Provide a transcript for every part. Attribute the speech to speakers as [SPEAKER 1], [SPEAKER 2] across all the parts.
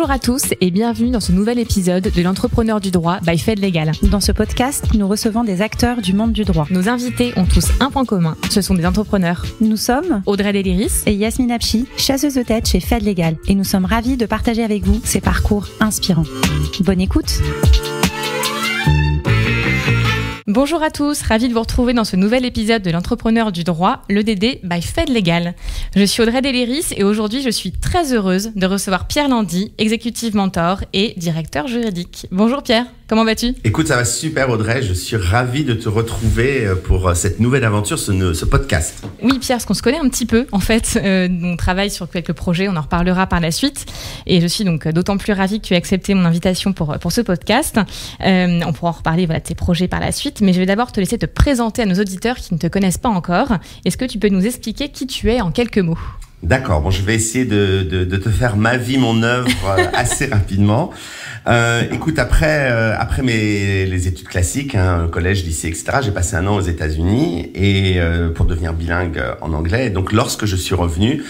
[SPEAKER 1] Bonjour à tous et bienvenue dans ce nouvel épisode de l'Entrepreneur du droit by FedLegal.
[SPEAKER 2] Dans ce podcast, nous recevons des acteurs du monde du droit.
[SPEAKER 1] Nos invités ont tous un point commun, ce sont des entrepreneurs.
[SPEAKER 2] Nous sommes
[SPEAKER 1] Audrey Deliris
[SPEAKER 2] et Yasmine Apchi, chasseuses de tête chez FedLegal. Et nous sommes ravis de partager avec vous ces parcours inspirants. Bonne écoute.
[SPEAKER 1] Bonjour à tous, ravi de vous retrouver dans ce nouvel épisode de l'Entrepreneur du droit, l'EDD by FedLegal. Je suis Audrey Deliris et aujourd'hui je suis très heureuse de recevoir Pierre Landy, executive mentor et directeur juridique. Bonjour Pierre, comment vas-tu ?
[SPEAKER 3] Écoute, ça va super Audrey, je suis ravi de te retrouver pour cette nouvelle aventure, ce podcast.
[SPEAKER 1] Oui Pierre, parce qu'on se connaît un petit peu en fait, on travaille sur quelques projets, on en reparlera par la suite et je suis donc d'autant plus ravie que tu aies accepté mon invitation pour ce podcast. On pourra en reparler de tes projets par la suite. Mais je vais d'abord te laisser te présenter à nos auditeurs qui ne te connaissent pas encore. Est-ce que tu peux nous expliquer qui tu es en quelques mots ?
[SPEAKER 3] D'accord, bon, je vais essayer de te faire ma vie, mon œuvre assez rapidement. Écoute, après les études classiques, collège, lycée, etc., j'ai passé un an aux États-Unis et pour devenir bilingue en anglais. Et donc, lorsque je suis revenu,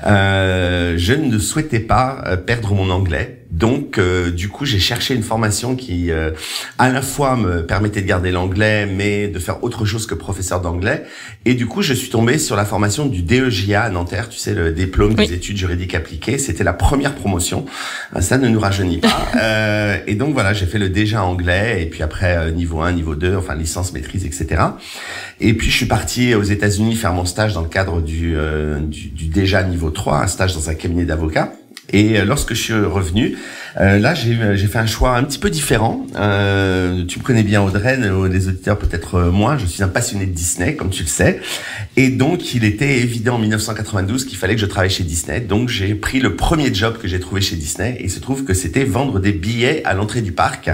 [SPEAKER 3] je ne souhaitais pas perdre mon anglais. Donc, du coup, j'ai cherché une formation qui, à la fois me permettait de garder l'anglais, mais de faire autre chose que professeur d'anglais. Et du coup, je suis tombé sur la formation du DEJA à Nanterre, tu sais, le diplôme des études juridiques appliquées. C'était la première promotion. Ça ne nous rajeunit pas. Et donc, voilà, j'ai fait le DEJA anglais, et puis après, niveau 1, niveau 2, enfin, licence, maîtrise, etc. Et puis, je suis parti aux États-Unis faire mon stage dans le cadre du DEJA niveau 3, un stage dans un cabinet d'avocats. Et lorsque je suis revenu, là j'ai fait un choix un petit peu différent. Tu me connais bien Audrey, les auditeurs peut-être moins. Je suis un passionné de Disney, comme tu le sais. Et donc il était évident en 1992 qu'il fallait que je travaille chez Disney. Donc j'ai pris le premier job que j'ai trouvé chez Disney. Et il se trouve que c'était vendre des billets à l'entrée du parc.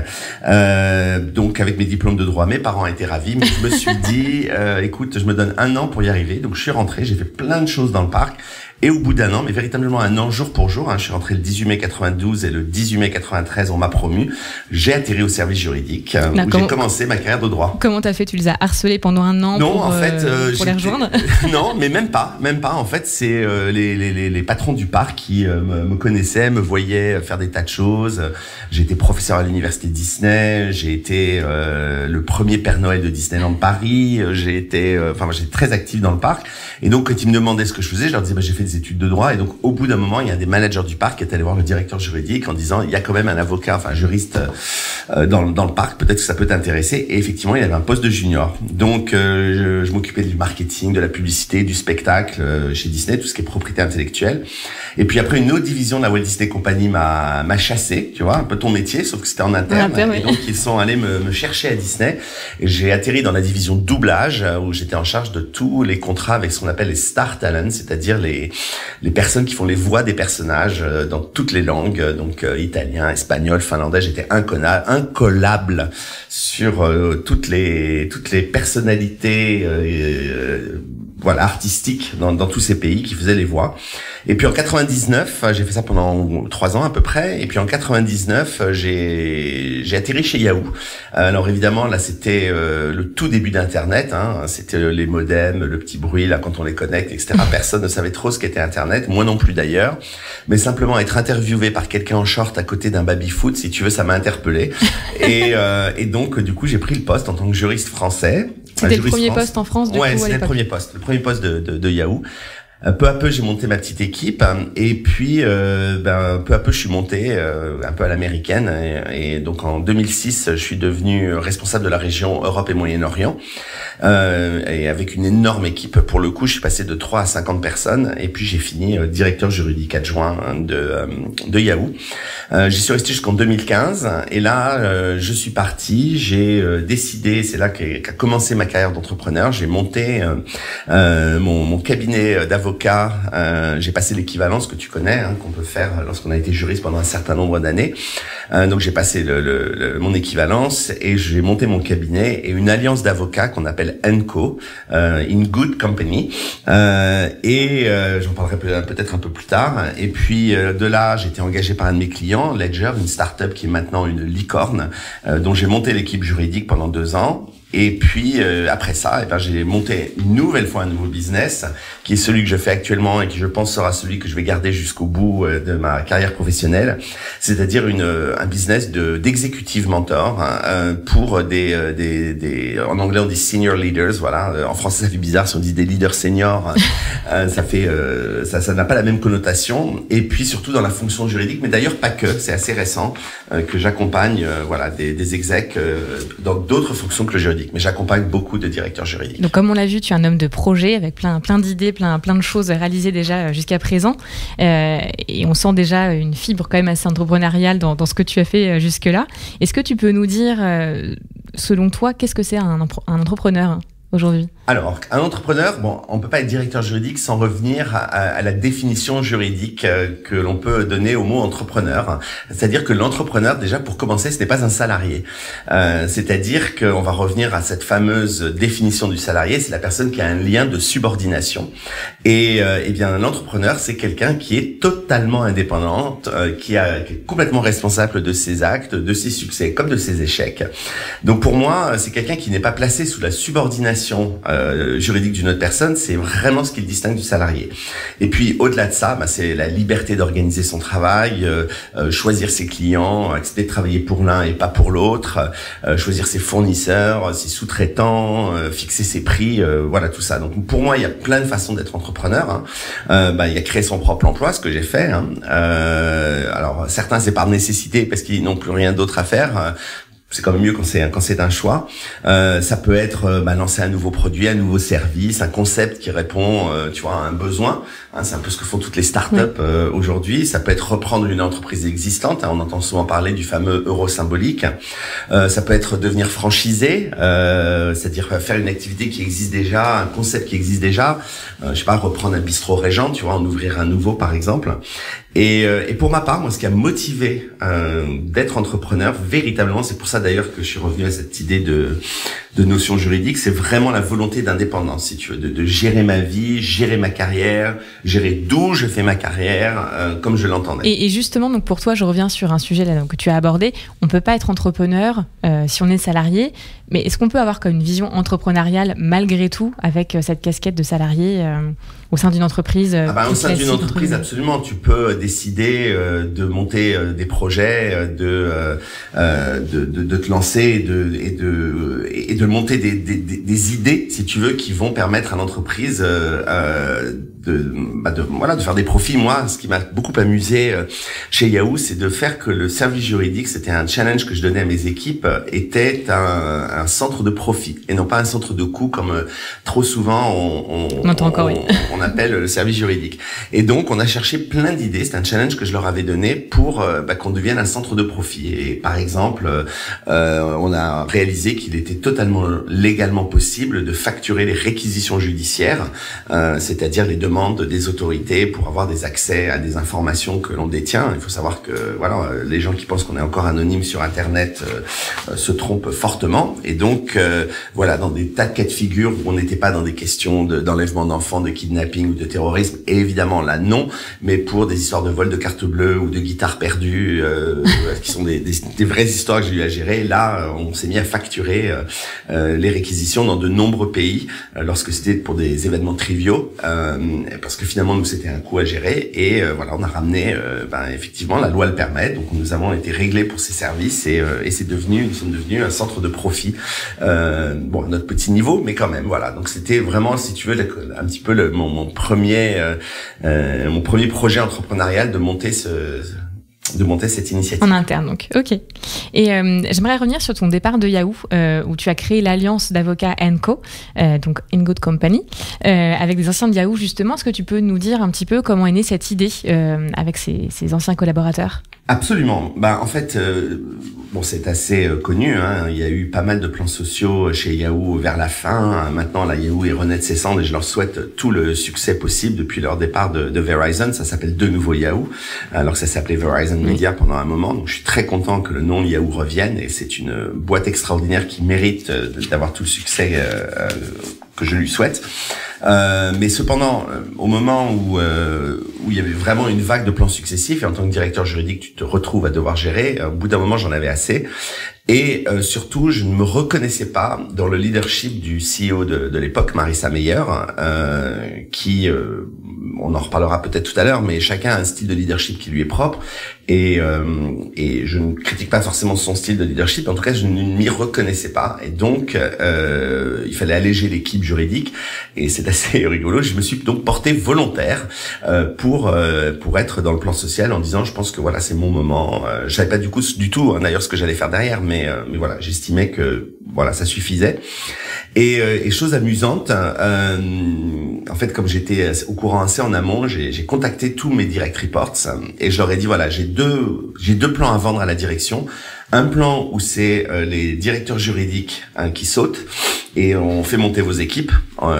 [SPEAKER 3] Donc avec mes diplômes de droit, mes parents étaient ravis. Mais je me suis dit, écoute, je me donne un an pour y arriver. Donc je suis rentré, j'ai fait plein de choses dans le parc. Et au bout d'un an, mais véritablement un an jour pour jour, je suis rentré le 18 mai 92 et le 18 mai 93, on m'a promu. J'ai atterri au service juridique où j'ai commencé ma carrière de droit.
[SPEAKER 1] Comment t'as fait ? Tu les as harcelés pendant un an pour les rejoindre ?
[SPEAKER 3] Non, mais même pas. En fait, c'est les patrons du parc qui me connaissaient, me voyaient faire des tas de choses. J'ai été professeur à l'université Disney. J'ai été le premier Père Noël de Disneyland Paris. J'étais très actif dans le parc. Et donc, quand ils me demandaient ce que je faisais, je leur disais, j'ai fait des études de droit. Et donc, au bout d'un moment, il y a des managers du parc qui étaient allés voir le directeur juridique en disant, il y a quand même un avocat, un juriste dans le parc, peut-être que ça peut t'intéresser. Et effectivement, il y avait un poste de junior. Donc, je m'occupais du marketing, de la publicité, du spectacle chez Disney, tout ce qui est propriété intellectuelle. Et puis après, une autre division de la Walt Disney Company m'a chassé, tu vois, un peu ton métier, sauf que c'était en interne. Et donc, ils sont allés me chercher à Disney. Et j'ai atterri dans la division doublage, où j'étais en charge de tous les contrats avec ce qu'on appelle les star talents, c'est-à-dire les personnes qui font les voix des personnages dans toutes les langues, donc italien, espagnol, finlandais. J'étais incollable sur toutes les personnalités artistiques dans tous ces pays qui faisaient les voix. Et puis en 99, j'ai fait ça pendant 3 ans à peu près. Et puis en 99, j'ai atterri chez Yahoo. Alors évidemment, là, c'était le tout début d'Internet. C'était les modems, le petit bruit là quand on les connecte, etc. Personne ne savait trop ce qu'était Internet, moi non plus d'ailleurs. Mais simplement être interviewé par quelqu'un en short à côté d'un baby-foot, si tu veux, ça m'a interpellé. Et donc, du coup, j'ai pris le poste en tant que juriste français.
[SPEAKER 1] C'était le premier poste en France,
[SPEAKER 3] ouais, c'était le premier poste de Yahoo. Peu à peu, j'ai monté ma petite équipe et puis peu à peu, je suis monté un peu à l'américaine et donc en 2006, je suis devenu responsable de la région Europe et Moyen-Orient et avec une énorme équipe. Pour le coup, je suis passé de 3 à 50 personnes et puis j'ai fini directeur juridique adjoint de Yahoo. J'y suis resté jusqu'en 2015 et là, je suis parti. J'ai décidé, c'est là qu'a commencé ma carrière d'entrepreneur. J'ai monté mon cabinet d'avocat. J'ai passé l'équivalence que tu connais, qu'on peut faire lorsqu'on a été juriste pendant un certain nombre d'années. Donc j'ai passé mon équivalence et j'ai monté mon cabinet et une alliance d'avocats qu'on appelle ENCO, In Good Company. J'en parlerai peut-être un peu plus tard. Et puis de là, j'ai été engagé par un de mes clients, Ledger, une start-up qui est maintenant une licorne, dont j'ai monté l'équipe juridique pendant 2 ans. Et puis après ça, j'ai monté une nouvelle fois un nouveau business qui est celui que je fais actuellement et qui je pense sera celui que je vais garder jusqu'au bout de ma carrière professionnelle, c'est-à-dire un business d'executive mentor pour des en anglais on dit senior leaders, voilà, en français ça fait bizarre si on dit des leaders seniors, ça n'a pas la même connotation, et puis surtout dans la fonction juridique, mais d'ailleurs pas que, c'est assez récent que j'accompagne des execs dans d'autres fonctions que le juridique. Mais j'accompagne beaucoup de directeurs juridiques.
[SPEAKER 1] Donc, comme on l'a vu, tu es un homme de projet avec plein d'idées, plein de choses réalisées déjà jusqu'à présent. Et on sent déjà une fibre quand même assez entrepreneuriale dans ce que tu as fait jusque-là. Est-ce que tu peux nous dire, selon toi, qu'est-ce que c'est un entrepreneur aujourd'hui ?
[SPEAKER 3] Alors, un entrepreneur, on peut pas être directeur juridique sans revenir à la définition juridique que l'on peut donner au mot entrepreneur. C'est-à-dire que l'entrepreneur, déjà pour commencer, ce n'est pas un salarié. C'est-à-dire qu'on va revenir à cette fameuse définition du salarié, c'est la personne qui a un lien de subordination. Et bien, l'entrepreneur, c'est quelqu'un qui est totalement indépendant, qui est complètement responsable de ses actes, de ses succès, comme de ses échecs. Donc pour moi, c'est quelqu'un qui n'est pas placé sous la subordination juridique d'une autre personne, c'est vraiment ce qui le distingue du salarié. Et puis au-delà de ça, c'est la liberté d'organiser son travail, choisir ses clients, accepter de travailler pour l'un et pas pour l'autre, choisir ses fournisseurs, ses sous-traitants, fixer ses prix, voilà tout ça. Donc pour moi, il y a plein de façons d'être entrepreneur. Il y a créer son propre emploi, ce que j'ai fait. Alors certains c'est par nécessité parce qu'ils n'ont plus rien d'autre à faire. C'est quand même mieux quand c'est un choix. Ça peut être lancer un nouveau produit, un nouveau service, un concept qui répond, à un besoin. C'est un peu ce que font toutes les startups aujourd'hui. Ça peut être reprendre une entreprise existante. On entend souvent parler du fameux euro symbolique. Ça peut être devenir franchisé, c'est-à-dire faire une activité qui existe déjà, un concept qui existe déjà. Reprendre un bistrot Régent, en ouvrir un nouveau par exemple. Et pour ma part, moi, ce qui a motivé d'être entrepreneur, véritablement, c'est pour ça d'ailleurs que je suis revenu à cette idée de notion juridique, c'est vraiment la volonté d'indépendance, si tu veux, de gérer ma vie, gérer ma carrière, gérer d'où je fais ma carrière, comme je l'entendais.
[SPEAKER 1] Et justement, donc pour toi, je reviens sur un sujet là, que tu as abordé. On peut pas être entrepreneur si on est salarié, mais est-ce qu'on peut avoir comme une vision entrepreneuriale malgré tout avec cette casquette de salarié au sein d'une entreprise
[SPEAKER 3] au sein d'une entreprise, absolument. Tu peux décider de monter des projets, de te lancer et de monter des idées, si tu veux, qui vont permettre à l'entreprise de faire des profits. Moi, ce qui m'a beaucoup amusé chez Yahoo, c'est de faire que le service juridique, c'était un challenge que je donnais à mes équipes, était un centre de profit et non pas un centre de coût comme trop souvent on appelle le service juridique. Et donc, on a cherché plein d'idées. C'est un challenge que je leur avais donné pour qu'on devienne un centre de profit. Et par exemple, on a réalisé qu'il était totalement légalement possible de facturer les réquisitions judiciaires, c'est-à-dire les demandes des autorités pour avoir des accès à des informations que l'on détient. Il faut savoir que les gens qui pensent qu'on est encore anonyme sur Internet se trompent fortement. Et donc dans des tas de cas de figure où on n'était pas dans des questions d'enlèvement d'enfants, de kidnapping ou de terrorisme, et évidemment là non, mais pour des histoires de vol de carte bleue ou de guitare perdue, qui sont des vraies histoires que j'ai eu à gérer. Là, on s'est mis à facturer les réquisitions dans de nombreux pays lorsque c'était pour des événements triviaux, parce que finalement nous c'était un coût à gérer. Et on a ramené, effectivement la loi le permet, donc nous avons été réglés pour ces services et nous sommes devenus un centre de profit. À notre petit niveau, mais quand même, voilà. Donc c'était vraiment, si tu veux, un petit peu mon premier projet entrepreneurial de monter cette initiative.
[SPEAKER 1] En interne, donc. Ok. Et j'aimerais revenir sur ton départ de Yahoo, où tu as créé l'alliance d'avocats &Co, donc In-Good Company, avec des anciens de Yahoo, justement. Est-ce que tu peux nous dire un petit peu comment est née cette idée avec ces anciens collaborateurs ?
[SPEAKER 3] Absolument. En fait, c'est assez connu. Il y a eu pas mal de plans sociaux chez Yahoo vers la fin. Maintenant, Yahoo est renaît de ses cendres et je leur souhaite tout le succès possible depuis leur départ de Verizon. Ça s'appelle de nouveau Yahoo, alors que ça s'appelait Verizon Media pendant un moment. Donc, je suis très content que le nom Yahoo revienne et c'est une boîte extraordinaire qui mérite d'avoir tout le succès que je lui souhaite. Mais cependant, au moment où où il y avait vraiment une vague de plans successifs, et en tant que directeur juridique, tu te retrouves à devoir gérer. Au bout d'un moment, j'en avais assez. Et surtout, je ne me reconnaissais pas dans le leadership du CEO de l'époque, Marissa Meyer, qui, on en reparlera peut-être tout à l'heure, mais chacun a un style de leadership qui lui est propre. Et je ne critique pas forcément son style de leadership. En tout cas, je ne m'y reconnaissais pas. Et donc, il fallait alléger l'équipe juridique. Et c'est assez rigolo. Je me suis donc porté volontaire pour être dans le plan social en disant, je pense que voilà, c'est mon moment. Je savais pas du tout d'ailleurs ce que j'allais faire derrière, mais voilà, j'estimais que voilà, ça suffisait. Et chose amusante, en fait, comme j'étais au courant assez en amont, j'ai contacté tous mes direct reports et je leur ai dit voilà, j'ai deux plans à vendre à la direction. Un plan où c'est les directeurs juridiques qui sautent et on fait monter vos équipes,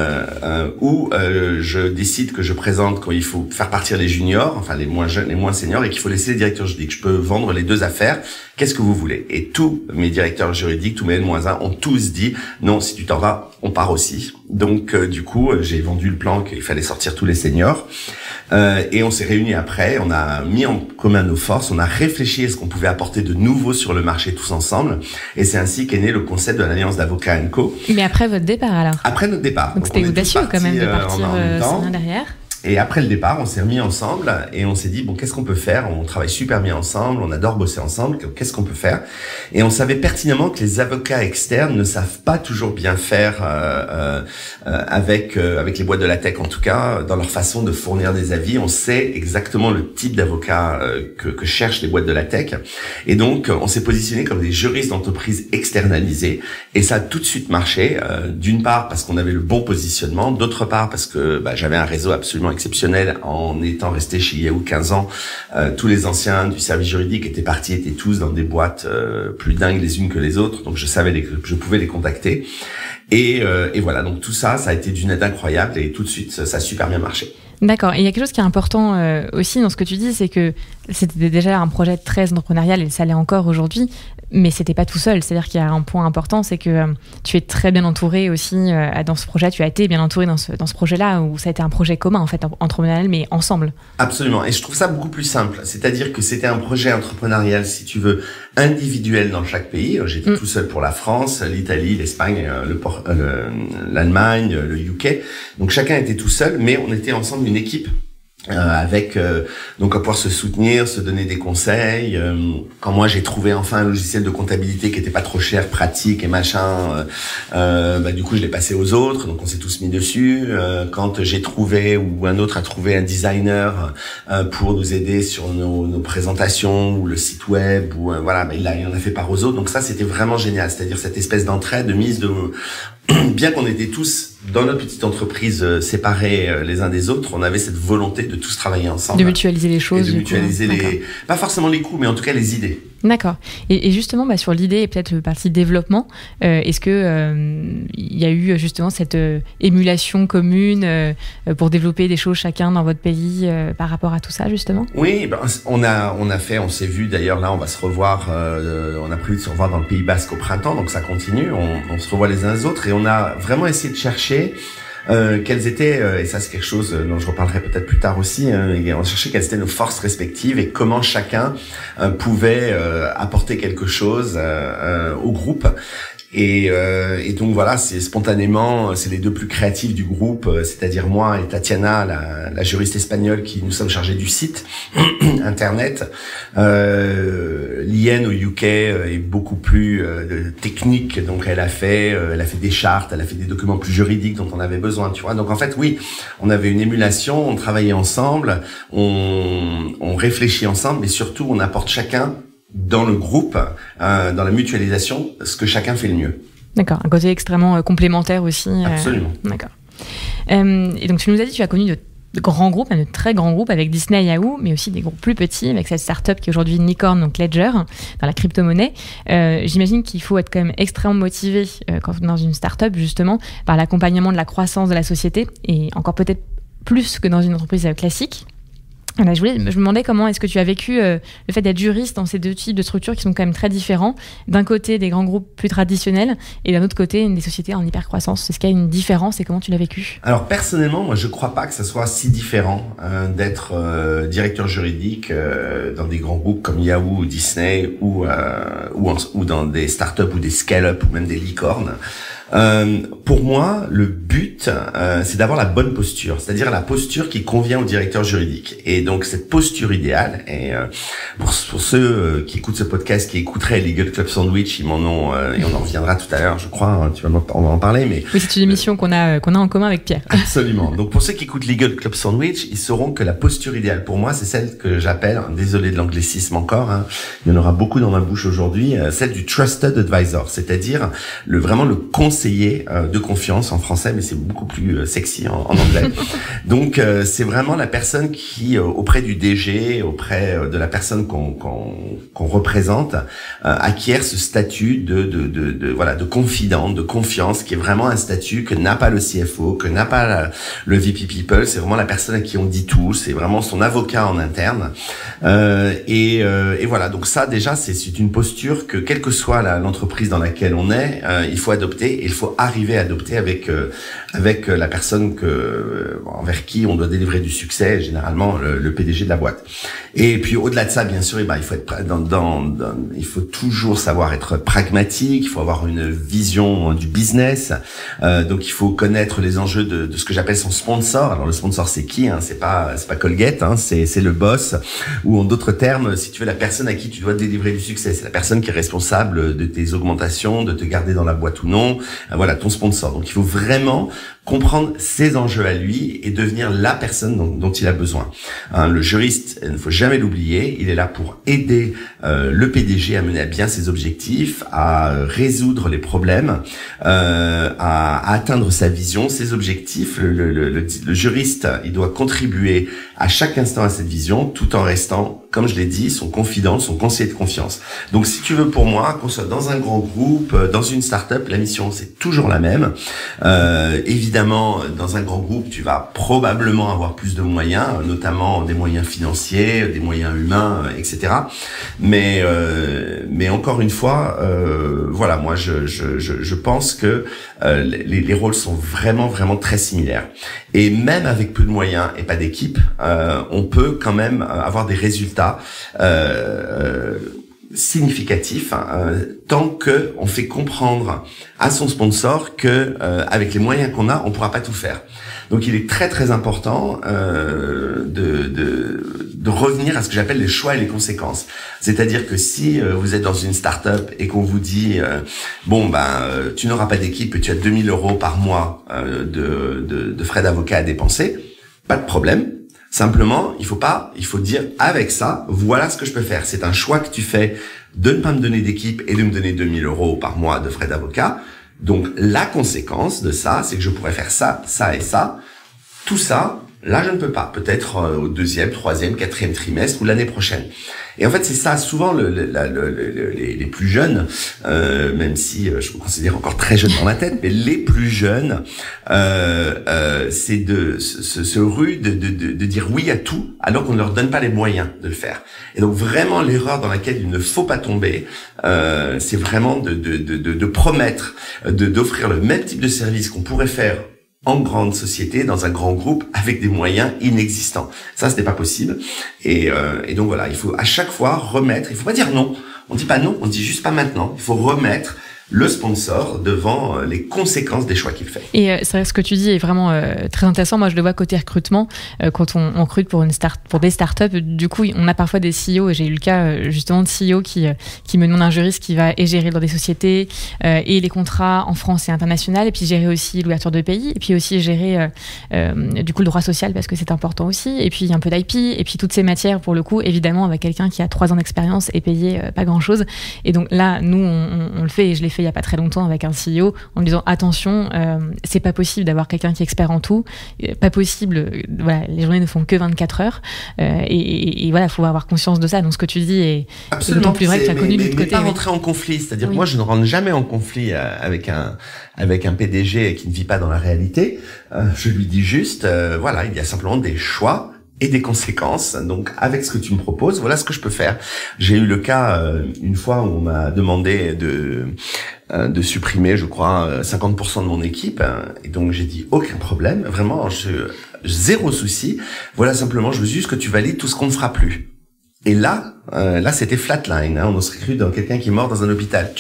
[SPEAKER 3] où je décide que je présente quand il faut faire partir les juniors, enfin les moins jeunes, les moins seniors, et qu'il faut laisser les directeurs juridiques. Je peux vendre les deux affaires. Qu'est-ce que vous voulez? Et tous mes directeurs juridiques, tous mes N-1 ont tous dit non, si tu t'en vas, on part aussi. Donc du coup, j'ai vendu le plan qu'il fallait sortir tous les seniors. Et on s'est réunis après, on a mis en commun nos forces, on a réfléchi à ce qu'on pouvait apporter de nouveau sur le marché tous ensemble, et c'est ainsi qu'est né le concept de l'Alliance d'Avocats & Co.
[SPEAKER 1] Mais après votre départ alors?
[SPEAKER 3] Après notre départ.
[SPEAKER 1] Donc c'était audacieux quand même de partir sans rien derrière.
[SPEAKER 3] Et après le départ, on s'est remis ensemble et on s'est dit, bon, qu'est-ce qu'on peut faire? On travaille super bien ensemble, on adore bosser ensemble, qu'est-ce qu'on peut faire? Et on savait pertinemment que les avocats externes ne savent pas toujours bien faire avec les boîtes de la tech, en tout cas, dans leur façon de fournir des avis. On sait exactement le type d'avocat que cherchent les boîtes de la tech. Et donc, on s'est positionné comme des juristes d'entreprise externalisés. Et ça a tout de suite marché. D'une part, parce qu'on avait le bon positionnement. D'autre part, parce que j'avais un réseau absolument exceptionnel en étant resté chez Yahoo 15 ans. Tous les anciens du service juridique étaient tous dans des boîtes plus dingues les unes que les autres, donc je savais que je pouvais les contacter. Et voilà, donc tout ça a été d'une aide incroyable et tout de suite ça a super bien marché.
[SPEAKER 1] D'accord. Et il y a quelque chose qui est important aussi dans ce que tu dis, c'est que c'était déjà un projet très entrepreneurial et ça l'est encore aujourd'hui, mais c'était pas tout seul. C'est-à-dire qu'il y a un point important, c'est que tu es très bien entouré aussi dans ce projet. Tu as été bien entouré dans ce projet-là où ça a été un projet commun en fait, entrepreneurial, mais ensemble. Absolument. Et je trouve ça beaucoup plus simple. C'est-à-dire que c'était un projet entrepreneurial, si tu veux, individuel dans chaque pays. J'étais tout seul pour la France, l'Italie, l'Espagne, l'Allemagne, le UK. Donc chacun était tout seul, mais on était ensemble une équipe avec donc à pouvoir se soutenir, se donner des conseils. Quand moi j'ai trouvé enfin un logiciel de comptabilité qui était pas trop cher, pratique et machin, du coup je l'ai passé aux autres, donc on s'est tous mis dessus. Quand j'ai trouvé ou un autre a trouvé un designer pour nous aider sur nos présentations ou le site web ou voilà, il en a fait part aux autres. Donc ça c'était vraiment génial, c'est-à-dire cette espèce d'entraide, de mise de bien qu'on était tous dans notre petite entreprise séparés les uns des autres, on avait cette volonté de tous travailler ensemble. De mutualiser les choses. Et de mutualiser pas forcément les coûts, mais en tout cas les idées. D'accord. Et justement, partie l'idée et peut-être partie développement, est-ce que il y a eu justement cette émulation commune pour développer des choses chacun dans votre pays par rapport à tout ça justement? Oui, on s'est vu d'ailleurs là, on va se revoir, on a prévu de se revoir dans le Pays Basque au printemps, donc ça continue, on se revoit les uns les autres et on a vraiment essayé de chercher quelles étaient, et ça c'est quelque chose dont je reparlerai peut-être plus tard aussi, on cherchait quelles étaient nos forces respectives et comment chacun pouvait apporter quelque chose au groupe. Et donc voilà, c'est spontanément, c'est les deux plus créatifs du groupe, c'est-à-dire moi et Tatiana, la juriste espagnole qui nous sommes chargés du site internet. Liane au UK est beaucoup plus technique, donc elle a fait des chartes, elle a fait des documents plus juridiques dont on avait besoin, tu vois. Donc en fait oui, on avait une émulation, on travaillait ensemble, on réfléchit ensemble, mais surtout on apporte chacun dans le groupe, dans la mutualisation, ce que chacun fait le mieux. D'accord, un côté extrêmement complémentaire aussi. Absolument. D'accord. Et donc tu nous as dit que tu as connu de grands groupes, de très grands groupes avec Disney, Yahoo, mais aussi des groupes plus petits avec cette start-up qui est aujourd'hui une licorne, donc Ledger, dans la crypto-monnaie. J'imagine qu'il faut être quand même extrêmement motivé quand dans une start-up justement par l'accompagnement de la croissance de la société et encore peut-être plus que dans une entreprise classique. Voilà, je me demandais comment est-ce que tu as vécu le fait d'être juriste dans ces deux types de structures qui sont quand même très différents. D'un côté, des grands groupes plus traditionnels et d'un autre côté, des sociétés en hypercroissance. Est-ce qu'il y a une différence et comment tu l'as vécu ?
[SPEAKER 3] Alors personnellement, moi je crois pas que ça soit si différent d'être directeur juridique dans des grands groupes comme Yahoo ou Disney ou dans des startups ou des scale-up ou même des licornes. Pour moi, le but, c'est d'avoir la bonne posture, c'est-à-dire la posture qui convient au directeur juridique. Et donc cette posture idéale, et pour ceux qui écoutent ce podcast, qui écouteraient Legal Club Sandwich, ils m'en ont, et on en reviendra tout à l'heure, je crois, hein, on va en parler, mais
[SPEAKER 1] oui, c'est une émission qu'on a en commun avec Pierre.
[SPEAKER 3] Absolument. Donc pour ceux qui écoutent Legal Club Sandwich, ils sauront que la posture idéale pour moi, c'est celle que j'appelle, désolé de l'anglicisme encore, hein, il y en aura beaucoup dans ma bouche aujourd'hui, celle du trusted advisor, c'est-à-dire vraiment le conseiller de confiance en français, mais c'est beaucoup plus sexy en anglais. Donc c'est vraiment la personne qui auprès du DG, auprès de la personne qu'on représente, acquiert ce statut de confident, de confiance, qui est vraiment un statut que n'a pas le CFO, que n'a pas le VP People. C'est vraiment la personne à qui on dit tout. C'est vraiment son avocat en interne. Et voilà. Donc ça déjà c'est une posture que quelle que soit l'entreprise dans laquelle on est, il faut adopter. Il faut arriver à adopter avec la personne envers qui on doit délivrer du succès, généralement le PDG de la boîte. Et puis au-delà de ça, bien sûr, il faut être il faut toujours savoir être pragmatique, il faut avoir une vision du business. Donc il faut connaître les enjeux de ce que j'appelle son sponsor. Alors le sponsor c'est qui, hein? C'est pas Colgate, hein? C'est le boss, ou en d'autres termes, si tu veux, la personne à qui tu dois délivrer du succès, c'est la personne qui est responsable de tes augmentations, de te garder dans la boîte ou non. Voilà, ton sponsor. Donc il faut vraiment comprendre ses enjeux à lui et devenir la personne dont il a besoin. Le juriste, il ne faut jamais l'oublier, il est là pour aider le PDG à mener à bien ses objectifs, à résoudre les problèmes, à atteindre sa vision, ses objectifs. Le juriste, il doit contribuer à chaque instant à cette vision, tout en restant, comme je l'ai dit, son confident, son conseiller de confiance. Donc si tu veux, pour moi, qu'on soit dans un grand groupe, dans une start-up, la mission c'est toujours la même. Évidemment, dans un grand groupe, tu vas probablement avoir plus de moyens, notamment des moyens financiers, des moyens humains, etc. Mais encore une fois, voilà, moi je pense que les rôles sont vraiment très similaires. Et même avec peu de moyens et pas d'équipe, on peut quand même avoir des résultats significatif, tant que on fait comprendre à son sponsor que avec les moyens qu'on a, on pourra pas tout faire. Donc il est très important de revenir à ce que j'appelle les choix et les conséquences. C'est-à-dire que si vous êtes dans une start-up et qu'on vous dit tu n'auras pas d'équipe et tu as 2000 € par mois de frais d'avocat à dépenser, pas de problème. Simplement, il faut dire avec ça, voilà ce que je peux faire. C'est un choix que tu fais de ne pas me donner d'équipe et de me donner 2000 € par mois de frais d'avocat. Donc, la conséquence de ça, c'est que je pourrais faire ça, ça et ça. Tout ça, là, je ne peux pas. Peut-être au 2e, 3e, 4e trimestre ou l'année prochaine. Et en fait, c'est ça, souvent, les plus jeunes, même si je me considère encore très jeune dans ma tête, mais les plus jeunes, c'est de se rue de dire oui à tout, alors qu'on ne leur donne pas les moyens de le faire. Et donc, vraiment, l'erreur dans laquelle il ne faut pas tomber, c'est vraiment de promettre, d'offrir le même type de service qu'on pourrait faire en grande société, dans un grand groupe, avec des moyens inexistants. Ça, ce n'est pas possible. Et donc voilà, il faut à chaque fois remettre, il faut pas dire non. On dit pas non, on dit juste pas maintenant. Il faut remettre le sponsor devant les conséquences des choix qu'il fait.
[SPEAKER 1] Et c'est vrai, ce que tu dis est vraiment très intéressant. Moi, je le vois côté recrutement. Quand on recrute pour des startups, du coup, on a parfois des CEO, et j'ai eu le cas justement de CEO qui me demande un juriste qui va gérer dans des sociétés et les contrats en France et international, et puis gérer aussi l'ouverture de pays, et puis aussi gérer du coup le droit social, parce que c'est important aussi, et puis un peu d'IP, et puis toutes ces matières, pour le coup, évidemment, avec quelqu'un qui a 3 ans d'expérience et payé pas grand-chose. Et donc là, nous, on le fait, et je l'ai fait il y a pas très longtemps avec un CEO en me disant attention, c'est pas possible d'avoir quelqu'un qui est expert en tout, pas possible, voilà, les journées ne font que 24 heures et voilà, faut avoir conscience de ça. Donc ce que tu dis est d'autant plus vrai que tu as connu de l'autre côté.
[SPEAKER 3] Mais pas rentrer en conflit, c'est-à-dire que moi je ne rentre jamais en conflit avec un PDG qui ne vit pas dans la réalité. Je lui dis juste voilà, il y a simplement des choix et des conséquences. Donc, avec ce que tu me proposes, voilà ce que je peux faire. J'ai eu le cas une fois où on m'a demandé de supprimer, je crois, 50% de mon équipe. Et donc, j'ai dit aucun problème. Vraiment, zéro souci. Voilà, simplement, je veux juste que tu valides tout ce qu'on ne fera plus. Et là, c'était flatline. On serait cru dans quelqu'un qui est mort dans un hôpital.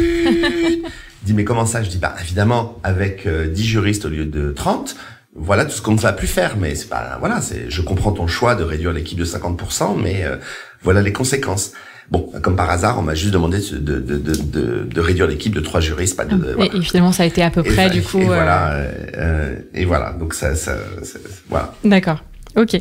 [SPEAKER 3] Je dis, mais comment ça? Je dis, évidemment, avec 10 juristes au lieu de 30, voilà tout ce qu'on ne va plus faire. Mais c'est pas, voilà, je comprends ton choix de réduire l'équipe de 50%, mais voilà les conséquences. Bon, comme par hasard, on m'a juste demandé de réduire l'équipe de 3 juristes, pas de.
[SPEAKER 1] Voilà. Et finalement, ça a été à peu près, du coup.
[SPEAKER 3] Et voilà. Donc ça, voilà.
[SPEAKER 1] D'accord. Ok.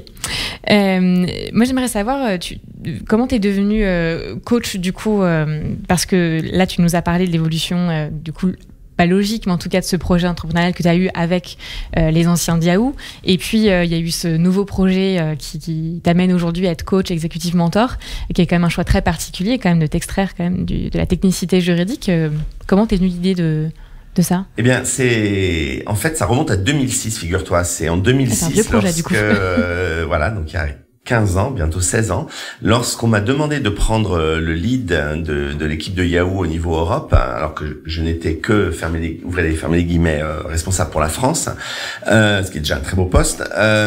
[SPEAKER 1] Moi, j'aimerais savoir, comment t'es devenu coach, du coup, parce que là, tu nous as parlé de l'évolution, du coup, pas logique, mais en tout cas de ce projet entrepreneurial que tu as eu avec les anciens de Yahoo. Et puis, il y a eu ce nouveau projet qui t'amène aujourd'hui à être coach, executive mentor, qui est quand même un choix très particulier, quand même, de t'extraire quand même de la technicité juridique. Comment t'es venue l'idée de ça?
[SPEAKER 3] Eh bien, en fait, ça remonte à 2006, figure-toi. C'est en 2006,
[SPEAKER 1] c'est un vieux projet, du coup.
[SPEAKER 3] Voilà, donc il y a 15 ans, bientôt 16 ans, lorsqu'on m'a demandé de prendre le lead de l'équipe de Yahoo au niveau Europe, alors que je n'étais que, fermer les guillemets, responsable pour la France, ce qui est déjà un très beau poste.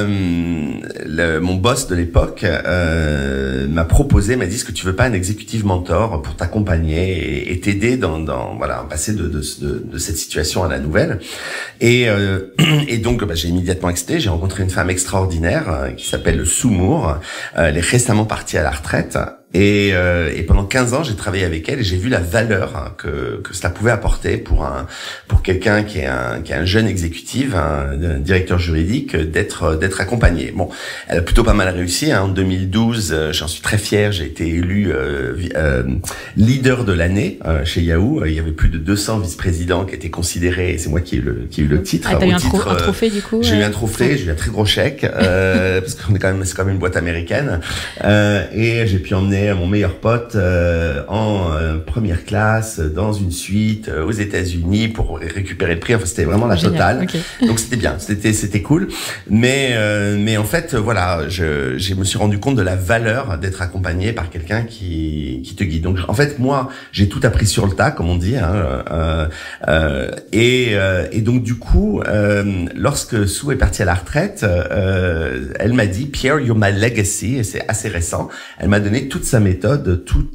[SPEAKER 3] Mon boss de l'époque m'a dit, est-ce que tu veux pas un executive mentor pour t'accompagner et t'aider dans passer de cette situation à la nouvelle. Et donc j'ai immédiatement accepté. J'ai rencontré une femme extraordinaire qui s'appelle Sue Moore. Elle est récemment partie à la retraite. Et pendant 15 ans, j'ai travaillé avec elle et j'ai vu la valeur que cela pouvait apporter pour quelqu'un qui est un jeune exécutif, un directeur juridique, d'être accompagné. Bon, elle a plutôt pas mal réussi. En 2012, j'en suis très fier. J'ai été élu leader de l'année chez Yahoo. Il y avait plus de 200 vice-présidents qui étaient considérés. Et c'est moi qui ai eu le titre.
[SPEAKER 1] T'as eu un trophée du coup?
[SPEAKER 3] J'ai eu un trophée. J'ai eu un très gros chèque parce que c'est quand même une boîte américaine. Et j'ai pu emmener mon meilleur pote en première classe dans une suite aux États-Unis pour récupérer le prix. Enfin, c'était vraiment la totale. Okay. Donc c'était bien, c'était cool. Mais en fait, voilà, je me suis rendu compte de la valeur d'être accompagné par quelqu'un qui te guide. Donc en fait, moi, j'ai tout appris sur le tas, comme on dit. Et donc du coup, lorsque Sue est partie à la retraite, elle m'a dit, Pierre, you're my legacy. Et c'est assez récent. Elle m'a donné toute sa méthode, tout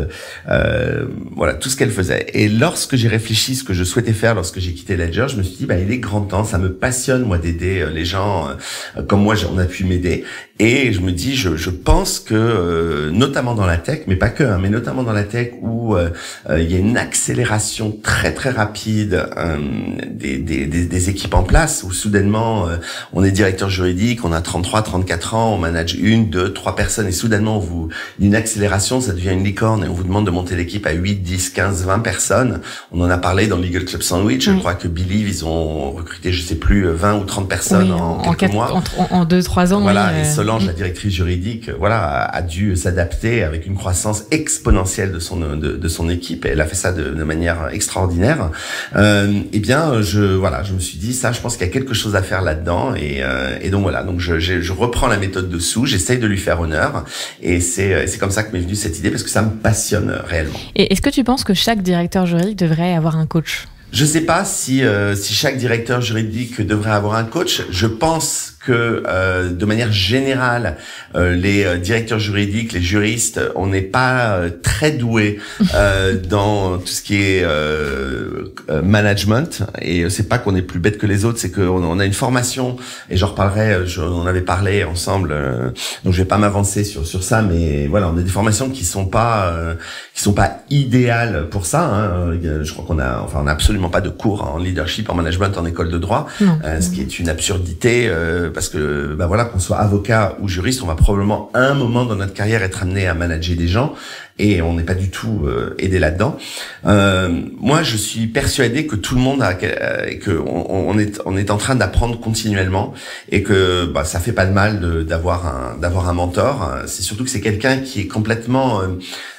[SPEAKER 3] ce qu'elle faisait. Et lorsque j'ai réfléchi ce que je souhaitais faire lorsque j'ai quitté Ledger, je me suis dit, il est grand temps, ça me passionne, moi, d'aider les gens comme moi, on a pu m'aider. Et je me dis, je pense que, notamment dans la tech, mais pas que, mais notamment dans la tech où il y a une accélération très très rapide des équipes en place, où soudainement on est directeur juridique, on a 33, 34 ans, on manage 1, 2, 3 personnes, et soudainement une accélération, ça devient une licorne, et on vous demande de monter l'équipe à 8, 10, 15, 20 personnes. On en a parlé dans Legal Club Sandwich. Je crois que Believe, ils ont recruté, je sais plus, 20 ou 30 personnes en quelques mois.
[SPEAKER 1] En 2-3 ans.
[SPEAKER 3] Voilà, et Solange, la directrice juridique, a dû s'adapter avec une croissance exponentielle de son équipe, et elle a fait ça de manière extraordinaire. Je me suis dit, je pense qu'il y a quelque chose à faire là-dedans, et donc voilà, donc je reprends la méthode de Sue, j'essaye de lui faire honneur, et c'est comme ça que m'est venue cette idée, parce que ça me passionne réellement.
[SPEAKER 1] Et est-ce que tu penses que chaque directeur juridique devrait avoir un coach?
[SPEAKER 3] Je sais pas si chaque directeur juridique devrait avoir un coach. Je pense que de manière générale, les directeurs juridiques, les juristes, on n'est pas très doués dans tout ce qui est management. Et c'est pas qu'on est plus bête que les autres, c'est qu'on a une formation. Et j'en reparlerai. On avait parlé ensemble. Donc je vais pas m'avancer sur ça, mais voilà, on a des formations qui sont pas idéales pour ça. Je crois qu'on a absolument pas de cours en leadership, en management, en école de droit, ce qui est une absurdité. Parce que qu'on soit avocat ou juriste, on va probablement à un moment dans notre carrière être amené à manager des gens, et on n'est pas du tout aidé là-dedans. Moi, je suis persuadé que tout le monde on est en train d'apprendre continuellement, et que ça fait pas de mal d'avoir un mentor. C'est surtout que c'est quelqu'un qui est complètement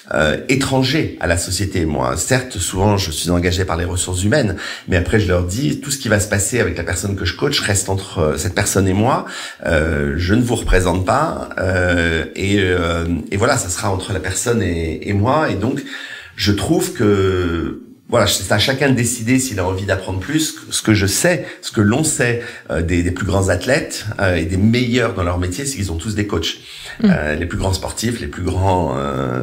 [SPEAKER 3] étrangers à la société. Moi, certes, souvent, je suis engagé par les ressources humaines, mais après, je leur dis, tout ce qui va se passer avec la personne que je coach reste entre cette personne et moi. Je ne vous représente pas, et voilà, ça sera entre la personne et moi. Et donc, je trouve que voilà, c'est à chacun de décider s'il a envie d'apprendre plus. Ce que je sais, ce que l'on sait des plus grands athlètes et des meilleurs dans leur métier, c'est qu'ils ont tous des coachs. Les plus grands sportifs, les plus grands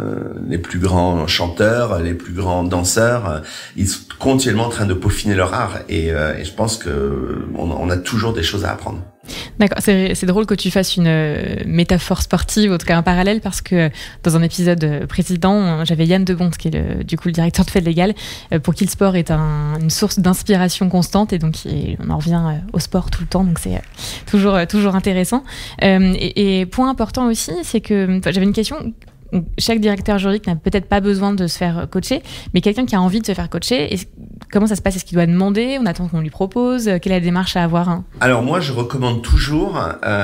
[SPEAKER 3] chanteurs, les plus grands danseurs, ils sont continuellement en train de peaufiner leur art. Et je pense que on a toujours des choses à apprendre.
[SPEAKER 1] D'accord, c'est drôle que tu fasses une métaphore sportive, en tout cas un parallèle, parce que dans un épisode précédent, j'avais Yann Debonte, qui est du coup le directeur de Fait Légal, pour qui le sport est une source d'inspiration constante, et donc on en revient au sport tout le temps, donc c'est toujours intéressant. Et point important aussi, c'est que j'avais une question. Chaque directeur juridique n'a peut-être pas besoin de se faire coacher, mais quelqu'un qui a envie de se faire coacher, comment ça se passe? Est-ce qu'il doit demander? On attend qu'on lui propose? Quelle est la démarche à avoir?
[SPEAKER 3] Alors moi, je recommande toujours,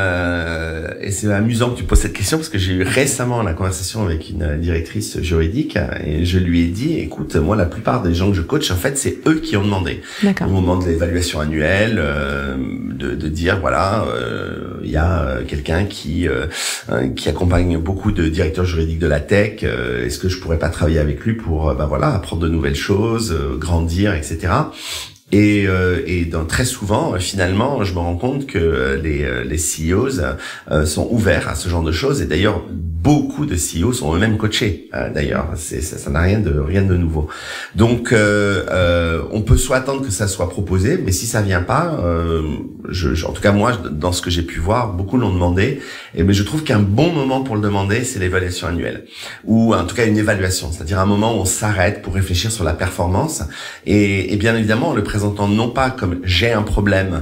[SPEAKER 3] et c'est amusant que tu poses cette question, parce que j'ai eu récemment la conversation avec une directrice juridique, et je lui ai dit, écoute, moi, la plupart des gens que je coach, en fait, c'est eux qui ont demandé.
[SPEAKER 1] D'accord.
[SPEAKER 3] Au moment de l'évaluation annuelle, de dire, voilà, il y a quelqu'un qui accompagne beaucoup de directeurs juridiques de la tech, est-ce que je pourrais pas travailler avec lui pour apprendre de nouvelles choses, grandir, etc. Et très souvent, finalement, je me rends compte que les CEOs sont ouverts à ce genre de choses, et d'ailleurs beaucoup de CEOs sont eux-mêmes coachés. D'ailleurs, ça n'a rien de nouveau. Donc, on peut soit attendre que ça soit proposé, mais si ça vient pas, en tout cas moi, dans ce que j'ai pu voir, beaucoup l'ont demandé. Mais je trouve qu'un bon moment pour le demander, c'est l'évaluation annuelle, ou en tout cas une évaluation, c'est-à-dire un moment où on s'arrête pour réfléchir sur la performance, et bien évidemment, le présentant non pas comme j'ai un problème,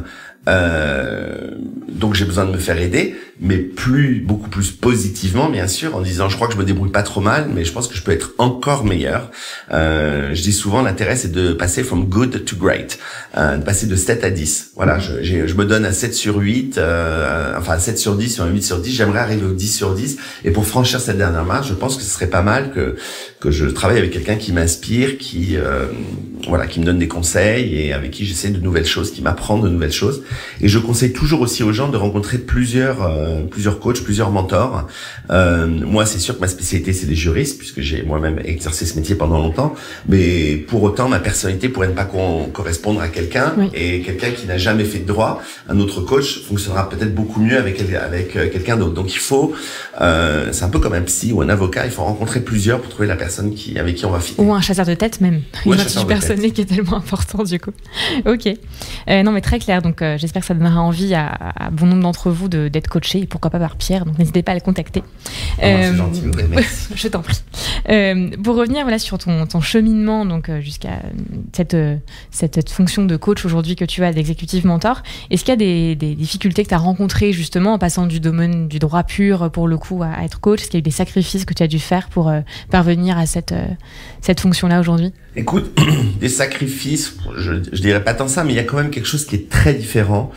[SPEAKER 3] donc j'ai besoin de me faire aider, mais beaucoup plus positivement, bien sûr, en disant je crois que je me débrouille pas trop mal, mais je pense que je peux être encore meilleur. Je dis souvent, l'intérêt c'est de passer from good to great, de passer de 7 à 10. Voilà, je me donne un 7 sur 8, enfin 7 sur 10 ou un 8 sur 10, j'aimerais arriver au 10 sur 10, et pour franchir cette dernière marche, je pense que ce serait pas mal que je travaille avec quelqu'un qui m'inspire, qui me donne des conseils, et avec qui j'essaie de nouvelles choses, qui m'apprend de nouvelles choses. Et je conseille toujours aussi aux gens de rencontrer plusieurs coachs, plusieurs mentors. Moi, c'est sûr que ma spécialité, c'est les juristes, puisque j'ai moi-même exercé ce métier pendant longtemps. Mais pour autant, ma personnalité pourrait ne pas correspondre à quelqu'un. Oui. Et quelqu'un qui n'a jamais fait de droit, un autre coach fonctionnera peut-être beaucoup mieux avec quelqu'un d'autre. Donc il faut, c'est un peu comme un psy ou un avocat, il faut rencontrer plusieurs pour trouver la personne avec qui on va fitter.
[SPEAKER 1] Ou un chasseur de tête même. Une attitude personnelle qui est tellement important du coup. Ok. Non mais très clair. Donc j'espère que ça donnera envie à bon nombre d'entre vous d'être coachés, et pourquoi pas par Pierre. Donc n'hésitez pas à le contacter.
[SPEAKER 3] C'est gentil. Merci.
[SPEAKER 1] Je t'en prie. Pour revenir sur ton cheminement, donc jusqu'à cette fonction de coach aujourd'hui que tu as, d'executive mentor, est-ce qu'il y a des difficultés que tu as rencontrées justement en passant du domaine du droit pur pour le coup à être coach? Est-ce qu'il y a eu des sacrifices que tu as dû faire pour parvenir à cette fonction-là aujourd'hui?
[SPEAKER 3] Écoute, des sacrifices, je dirais pas tant ça, mais il y a quand même quelque chose qui est très différent.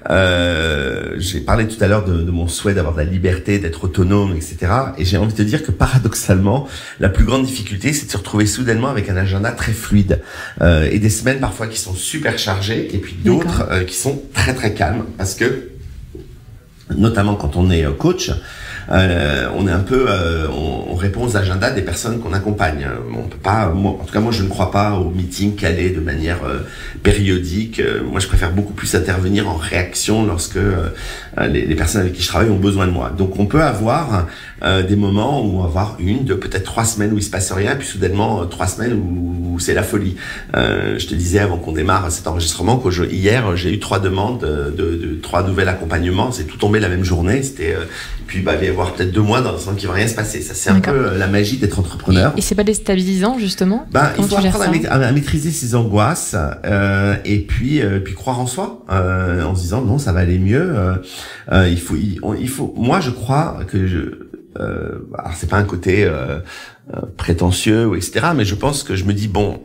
[SPEAKER 3] J'ai parlé tout à l'heure de mon souhait d'avoir de la liberté, d'être autonome, etc. Et j'ai envie de te dire que paradoxalement, la plus grande difficulté, c'est de se retrouver soudainement avec un agenda très fluide, et des semaines parfois qui sont super chargées, et puis d'autres qui sont très très calmes, parce que notamment quand on est coach, on est un peu, on répond aux agendas des personnes qu'on accompagne. On peut pas, en tout cas moi je ne crois pas aux meetings calés de manière périodique. Moi je préfère beaucoup plus intervenir en réaction lorsque les personnes avec qui je travaille ont besoin de moi. Donc on peut avoir des moments où on va avoir peut-être 3 semaines où il se passe rien, puis soudainement 3 semaines où c'est la folie. Je te disais avant qu'on démarre cet enregistrement qu'hier j'ai eu 3 demandes de 3 nouveaux accompagnements. C'est tout tombé la même journée. C'était puis il va y avoir peut-être 2 mois dans le sens qu'il va rien se passer. Ça c'est un peu la magie d'être entrepreneur.
[SPEAKER 1] Et c'est pas déstabilisant justement?
[SPEAKER 3] Il faut apprendre à maîtriser ses angoisses, et puis croire en soi, en se disant non, ça va aller mieux. Il faut. Moi je crois que alors c'est pas un côté prétentieux ou etc, mais je pense que je me dis bon,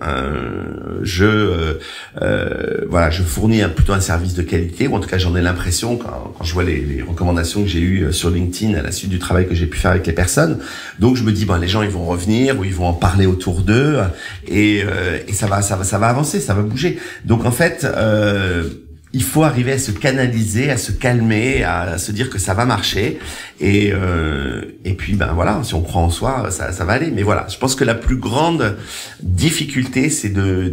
[SPEAKER 3] je fournis plutôt un service de qualité, ou en tout cas j'en ai l'impression quand je vois les recommandations que j'ai eues sur LinkedIn à la suite du travail que j'ai pu faire avec les personnes. Donc je me dis les gens ils vont revenir, ou ils vont en parler autour d'eux, et ça va avancer, ça va bouger. Donc en fait il faut arriver à se canaliser, à se calmer, à se dire que ça va marcher, et puis voilà, si on croit en soi, ça va aller. Mais voilà, je pense que la plus grande difficulté, c'est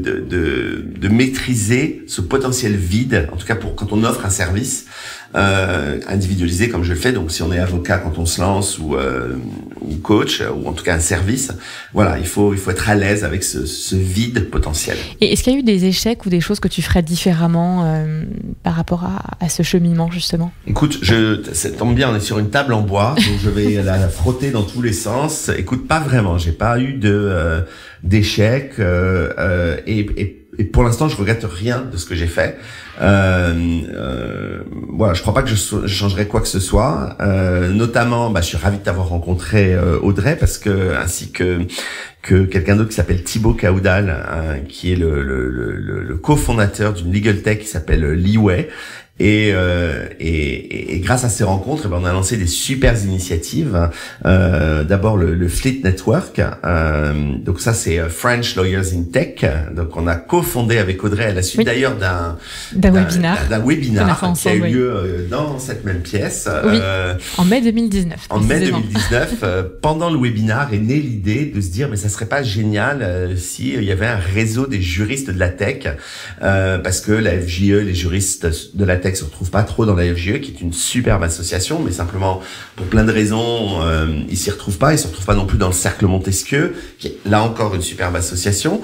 [SPEAKER 3] de maîtriser ce potentiel vide, en tout cas quand on offre un service individualisé comme je le fais. Donc si on est avocat quand on se lance, ou coach, ou en tout cas un service, voilà, il faut être à l'aise avec ce vide potentiel.
[SPEAKER 1] Et est-ce qu'il y a eu des échecs ou des choses que tu ferais différemment par rapport à ce cheminement justement? Écoute,
[SPEAKER 3] ça tombe bien, on est sur une table en bois, donc je vais la frotter dans tous les sens. Écoute, pas vraiment, j'ai pas eu d'échecs, et pour l'instant je regrette rien de ce que j'ai fait. Voilà, je crois pas que je changerais quoi que ce soit. Notamment, je suis ravi de t'avoir rencontré, Audrey, parce que ainsi que quelqu'un d'autre qui s'appelle Thibaut Caudal, qui est le cofondateur d'une legal tech qui s'appelle Leeway. Et grâce à ces rencontres, on a lancé des super initiatives. D'abord le Fleet Network. Donc ça, c'est French Lawyers in Tech. Donc on a cofondé avec Audrey à la suite d'ailleurs d'un webinaire qui a eu lieu dans cette même pièce.
[SPEAKER 1] Oui, en mai 2019.
[SPEAKER 3] En mai 2019, pendant le webinaire est née l'idée de se dire mais ça serait pas génial si il y avait un réseau des juristes de la tech, parce que la FJE, les juristes de la tech se retrouvent pas trop dans la FJE, qui est une superbe association, mais simplement pour plein de raisons, ils s'y retrouvent pas. Ils se retrouvent pas non plus dans le Cercle Montesquieu, qui est là encore une superbe association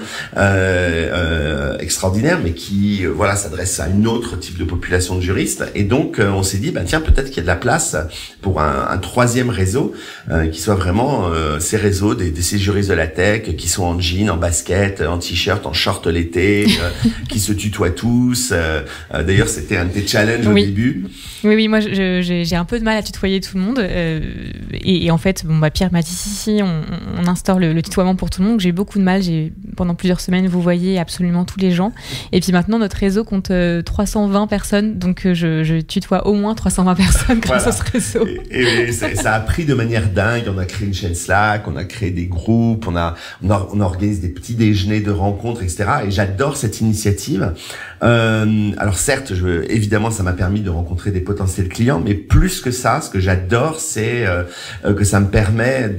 [SPEAKER 3] extraordinaire, mais qui s'adresse à une autre type de population de juristes. Et donc on s'est dit tiens, peut-être qu'il y a de la place pour un troisième réseau qui soit vraiment ces réseaux ces juristes de la tech qui sont en jean, en basket, en t-shirt, en short l'été, qui se tutoient tous. D'ailleurs, c'était un de tes challenges au début.
[SPEAKER 1] Oui, moi j'ai un peu de mal à tutoyer tout le monde, et en fait Pierre m'a dit si on instaure le tutoiement pour tout le monde. J'ai eu beaucoup de mal, pendant plusieurs semaines vous voyez absolument tous les gens, et puis maintenant notre réseau compte 320 personnes, donc je tutoie au moins 320 personnes grâce à ce réseau.
[SPEAKER 3] Et ça a pris de manière dingue. On a créé une chaîne Slack, on a créé des groupes, on organise des petits déjeuners de rencontres, etc. Et j'adore cette initiative. Alors certes, évidemment, ça m'a permis de rencontrer des potentiels clients, mais plus que ça, ce que j'adore, c'est que ça me permet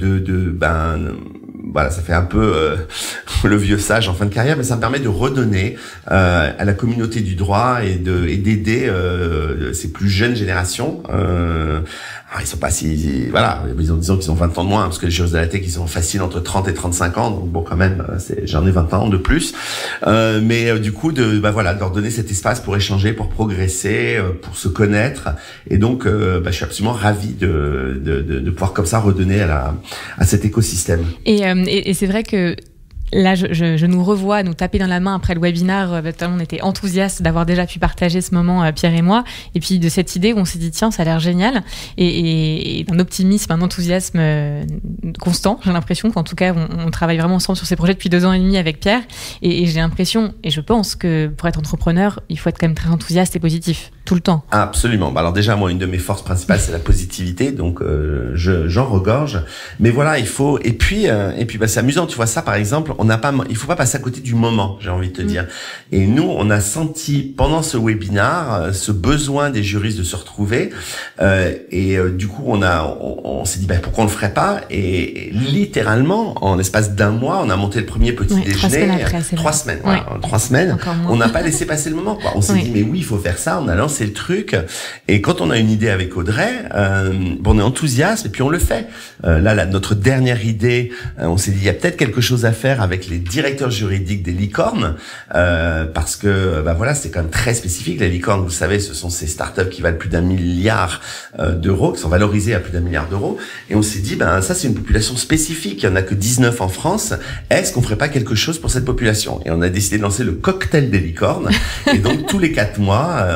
[SPEAKER 3] ça fait un peu le vieux sage en fin de carrière, mais ça me permet de redonner à la communauté du droit et d'aider ces plus jeunes générations. Ils sont pas disons qu'ils ont 20 ans de moins, parce que les juristes de la tech, ils sont faciles entre 30 et 35 ans, donc bon, quand même, j'en ai 20 ans de plus. Mais du coup, de leur donner cet espace pour échanger, pour progresser, pour se connaître. Et donc, je suis absolument ravi de pouvoir comme ça redonner à cet écosystème.
[SPEAKER 1] Et c'est vrai que là, je nous revois nous taper dans la main après le webinaire. On était enthousiastes d'avoir déjà pu partager ce moment, Pierre et moi, et puis de cette idée où on s'est dit tiens, ça a l'air génial, et d'un optimisme, un enthousiasme constant. J'ai l'impression qu'en tout cas on travaille vraiment ensemble sur ces projets depuis 2 ans et demi avec Pierre, et j'ai l'impression, et je pense que pour être entrepreneur, il faut être quand même très enthousiaste et positif tout le temps.
[SPEAKER 3] Absolument. Alors déjà, moi, une de mes forces principales, c'est la positivité, donc j'en regorge. Mais voilà, il faut. Et puis c'est amusant, tu vois ça, par exemple. Il faut pas passer à côté du moment, j'ai envie de te dire. Et nous, on a senti pendant ce webinaire ce besoin des juristes de se retrouver, et du coup, on s'est dit pourquoi on le ferait pas, et littéralement en l'espace d'1 mois, on a monté le premier petit déjeuner. 3 semaines. Voilà, 3 semaines. On n'a pas laissé passer le moment, quoi. On s'est dit mais oui, il faut faire ça. On a lancé le truc, et quand on a une idée avec Audrey, on est enthousiaste et puis on le fait. Là, notre dernière idée, on s'est dit il y a peut-être quelque chose à faire avec les directeurs juridiques des licornes, parce que c'est quand même très spécifique. Les licornes, vous savez, ce sont ces startups qui valent plus d'1 milliard d'euros, qui sont valorisées à plus d'1 milliard d'euros, et on s'est dit ça c'est une population spécifique, il y en a que 19 en France. Est-ce qu'on ferait pas quelque chose pour cette population? Et on a décidé de lancer le cocktail des licornes, et donc tous les 4 mois on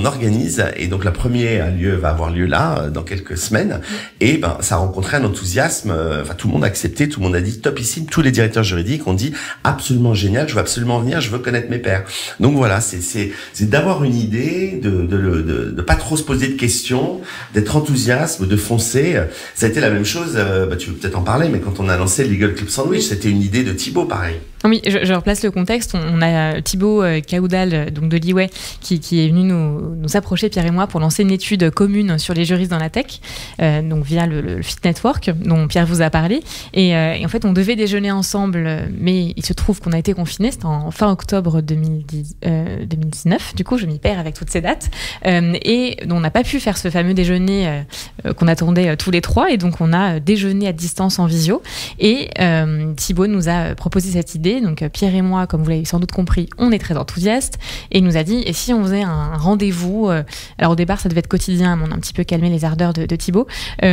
[SPEAKER 3] on organise, et donc la première va avoir lieu là, dans quelques semaines, et ça a rencontré un enthousiasme, tout le monde a accepté, tout le monde a dit topissime, tous les directeurs juridiques ont dit absolument génial, je veux absolument venir, je veux connaître mes pairs. Donc voilà, c'est d'avoir une idée, de pas trop se poser de questions, d'être enthousiaste, de foncer. Ça a été la même chose, tu veux peut-être en parler, mais quand on a lancé Legal Club Sandwich, c'était une idée de Thibaut, pareil.
[SPEAKER 1] Oui, je replace le contexte. On a Thibaut Caoudal, donc de l'IWay, qui est venu nous approcher, Pierre et moi, pour lancer une étude commune sur les juristes dans la tech, donc via le Fit Network, dont Pierre vous a parlé. Et en fait, on devait déjeuner ensemble, mais il se trouve qu'on a été confinés. C'était en fin octobre 2019. Du coup, je m'y perds avec toutes ces dates. Et on n'a pas pu faire ce fameux déjeuner qu'on attendait tous les trois. Et donc, on a déjeuné à distance en visio. Et Thibaut nous a proposé cette idée. Donc Pierre et moi, comme vous l'avez sans doute compris, on est très enthousiastes, et il nous a dit, et si on faisait un rendez-vous, alors au départ ça devait être quotidien, mais on a un petit peu calmé les ardeurs de Thibaut,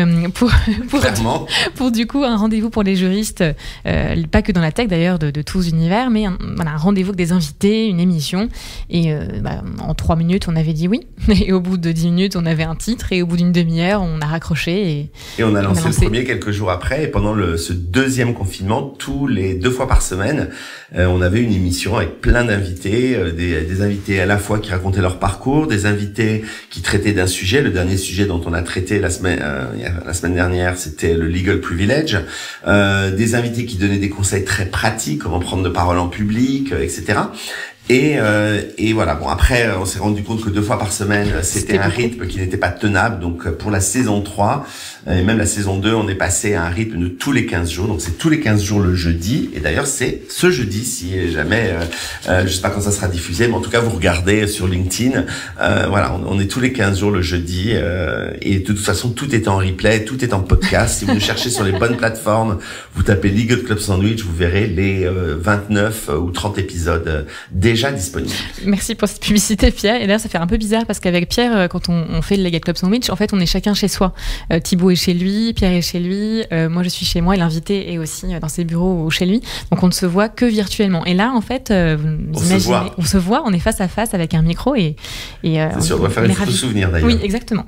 [SPEAKER 1] pour du coup un rendez-vous pour les juristes, pas que dans la tech d'ailleurs, de tous univers, mais un rendez-vous avec des invités, une émission, et en 3 minutes on avait dit oui, et au bout de 10 minutes on avait un titre, et au bout d'une demi-heure on a raccroché,
[SPEAKER 3] et on a lancé le premier quelques jours après, et pendant ce deuxième confinement, tous les 2 fois par semaine, on avait une émission avec plein d'invités, des invités à la fois qui racontaient leur parcours, des invités qui traitaient d'un sujet. Le dernier sujet dont on a traité la semaine dernière, c'était le legal privilege. Des invités qui donnaient des conseils très pratiques, comment prendre de parole en public, etc. Et voilà. Bon, après, on s'est rendu compte que 2 fois par semaine, c'était un rythme qui n'était pas tenable. Donc, pour la saison 3, et même la saison 2, on est passé à un rythme de tous les 15 jours. Donc, c'est tous les 15 jours le jeudi. Et d'ailleurs, c'est ce jeudi, si jamais, je sais pas quand ça sera diffusé, mais en tout cas, vous regardez sur LinkedIn. Voilà, on est tous les 15 jours le jeudi. Et de toute façon, tout est en replay, tout est en podcast. Si vous nous cherchez sur les bonnes plateformes, vous tapez Legal Club Sandwich, vous verrez les 29 ou 30 épisodes déjà disponible.
[SPEAKER 1] Merci pour cette publicité, Pierre. Et d'ailleurs, ça fait un peu bizarre parce qu'avec Pierre, quand on fait le Legal Club Sandwich, en fait, on est chacun chez soi. Thibaut est chez lui, Pierre est chez lui, moi je suis chez moi, et l'invité est aussi dans ses bureaux ou chez lui. Donc on ne se voit que virtuellement. Et là, en fait, vous imaginez, on se voit, on est face à face avec un micro et
[SPEAKER 3] c'est sûr, on doit faire une photo souvenir d'ailleurs.
[SPEAKER 1] Oui, exactement.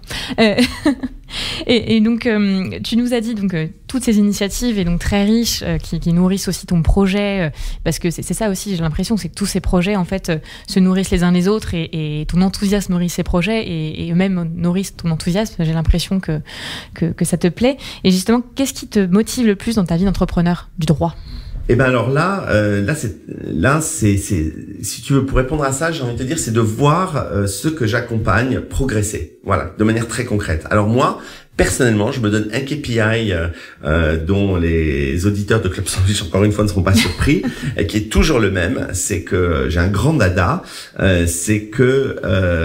[SPEAKER 1] Et donc, tu nous as dit donc toutes ces initiatives et donc très riches qui nourrissent aussi ton projet, parce que c'est ça aussi, j'ai l'impression, c'est que tous ces projets en fait se nourrissent les uns les autres, et ton enthousiasme nourrit ces projets, et eux-mêmes nourrissent ton enthousiasme. J'ai l'impression que ça te plaît. Et justement, qu'est-ce qui te motive le plus dans ta vie d'entrepreneur du droit ?
[SPEAKER 3] Eh ben alors là, c'est si tu veux, pour répondre à ça, j'ai envie de te dire, c'est de voir ceux que j'accompagne progresser, voilà, de manière très concrète. Alors moi, personnellement, je me donne un KPI dont les auditeurs de Club Sandwich, encore une fois, ne seront pas surpris, et qui est toujours le même. C'est que j'ai un grand dada, c'est que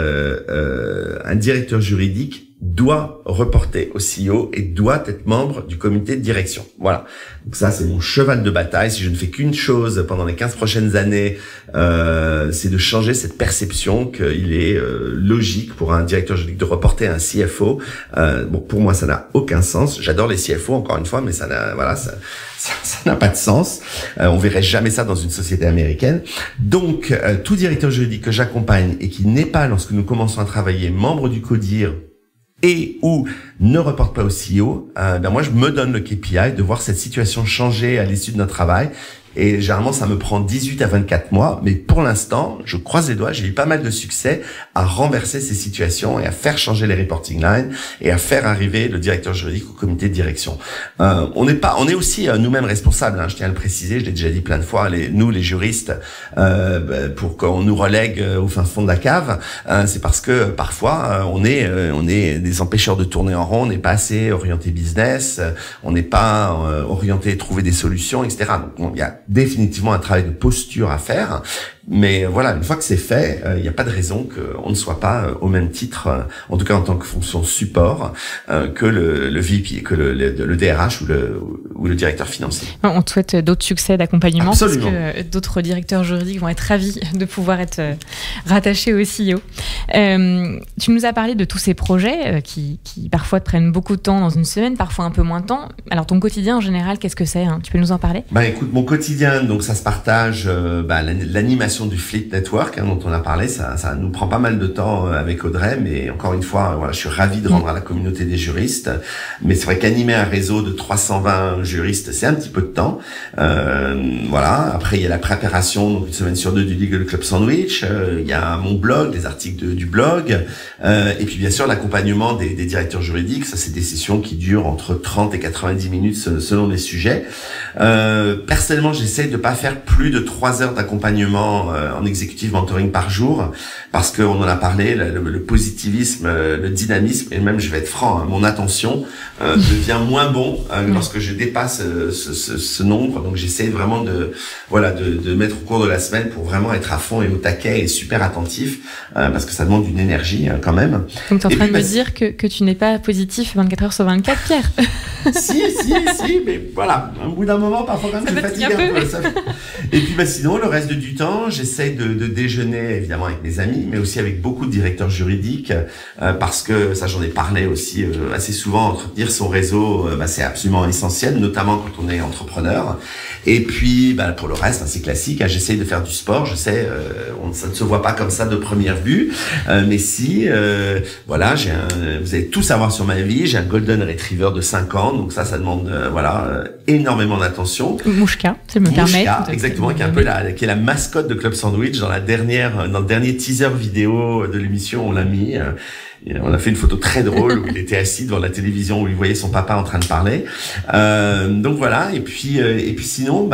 [SPEAKER 3] un directeur juridique doit reporter au CEO et doit être membre du comité de direction. Voilà. Donc ça, c'est mon cheval de bataille. Si je ne fais qu'une chose pendant les 15 prochaines années, c'est de changer cette perception qu'il est logique pour un directeur juridique de reporter à un CFO. Bon, pour moi, ça n'a aucun sens. J'adore les CFO, encore une fois, mais ça n'a pas de sens. On verrait jamais ça dans une société américaine. Donc, tout directeur juridique que j'accompagne et qui n'est pas, lorsque nous commençons à travailler, membre du CODIR, et ou ne reporte pas au CEO, moi je me donne le KPI de voir cette situation changer à l'issue de notre travail. Et généralement, ça me prend 18 à 24 mois. Mais pour l'instant, je croise les doigts, j'ai eu pas mal de succès à renverser ces situations et à faire changer les reporting lines et à faire arriver le directeur juridique au comité de direction. On est aussi nous-mêmes responsables, je tiens à le préciser, je l'ai déjà dit plein de fois, nous les juristes, pour qu'on nous relègue au fin fond de la cave, c'est parce que parfois on est des empêcheurs de tourner en rond, on n'est pas assez orienté business, on n'est pas orienté trouver des solutions, etc. Donc il y a définitivement un travail de posture à faire, mais voilà, une fois que c'est fait, il n'y a pas de raison qu'on ne soit pas au même titre, en tout cas en tant que fonction support, que le VP, que le DRH ou le directeur financier.
[SPEAKER 1] On te souhaite d'autres succès d'accompagnement.
[SPEAKER 3] Absolument.
[SPEAKER 1] Parce que d'autres directeurs juridiques vont être ravis de pouvoir être rattachés au CEO. Tu nous as parlé de tous ces projets qui parfois te prennent beaucoup de temps dans une semaine, parfois un peu moins de temps. Alors ton quotidien en général, qu'est-ce que c'est, hein? Tu peux nous en parler?
[SPEAKER 3] Écoute, mon quotidien, donc ça se partage, l'animation du Fleet Network, dont on a parlé, ça nous prend pas mal de temps avec Audrey, mais encore une fois, voilà, je suis ravi de rendre à la communauté des juristes. Mais c'est vrai qu'animer un réseau de 320 juristes, c'est un petit peu de temps. Voilà. Après, il y a la préparation, donc une semaine sur deux, du Legal Club Sandwich. Il y a mon blog, les articles du blog. Et puis, bien sûr, l'accompagnement des directeurs juridiques. Ça, c'est des sessions qui durent entre 30 et 90 minutes selon les sujets. Personnellement, j'essaie de pas faire plus de 3 heures d'accompagnement en executive mentoring par jour, parce qu'on en a parlé, le positivisme, le dynamisme, et même, je vais être franc, mon attention devient moins bon lorsque je dépasse ce nombre. Donc, j'essaie vraiment de mettre au cours de la semaine pour vraiment être à fond et au taquet et super attentif, parce que ça demande une énergie quand même.
[SPEAKER 1] Donc, tu es en train de me dire que tu n'es pas positif 24 heures sur 24, Pierre?
[SPEAKER 3] Si, mais voilà, au bout d'un moment, parfois quand même, je fatigue un peu. Et puis sinon, le reste du temps, j'essaie de déjeuner évidemment avec mes amis, mais aussi avec beaucoup de directeurs juridiques, parce que ça, j'en ai parlé aussi assez souvent. Entretenir son réseau, c'est absolument essentiel, notamment quand on est entrepreneur. Et puis, pour le reste, c'est classique. J'essaie de faire du sport. Je sais, ça ne se voit pas comme ça de première vue, mais si, voilà, vous allez tout savoir sur ma vie. J'ai un golden retriever de 5 ans, donc ça demande, énormément d'attention.
[SPEAKER 1] Mouchka, si je me permets.
[SPEAKER 3] Exactement, qui est la mascotte de Club Sandwich. Dans le dernier teaser vidéo de l'émission, on l'a mis. On a fait une photo très drôle où il était assis devant la télévision, où il voyait son papa en train de parler. Donc voilà. Et puis sinon,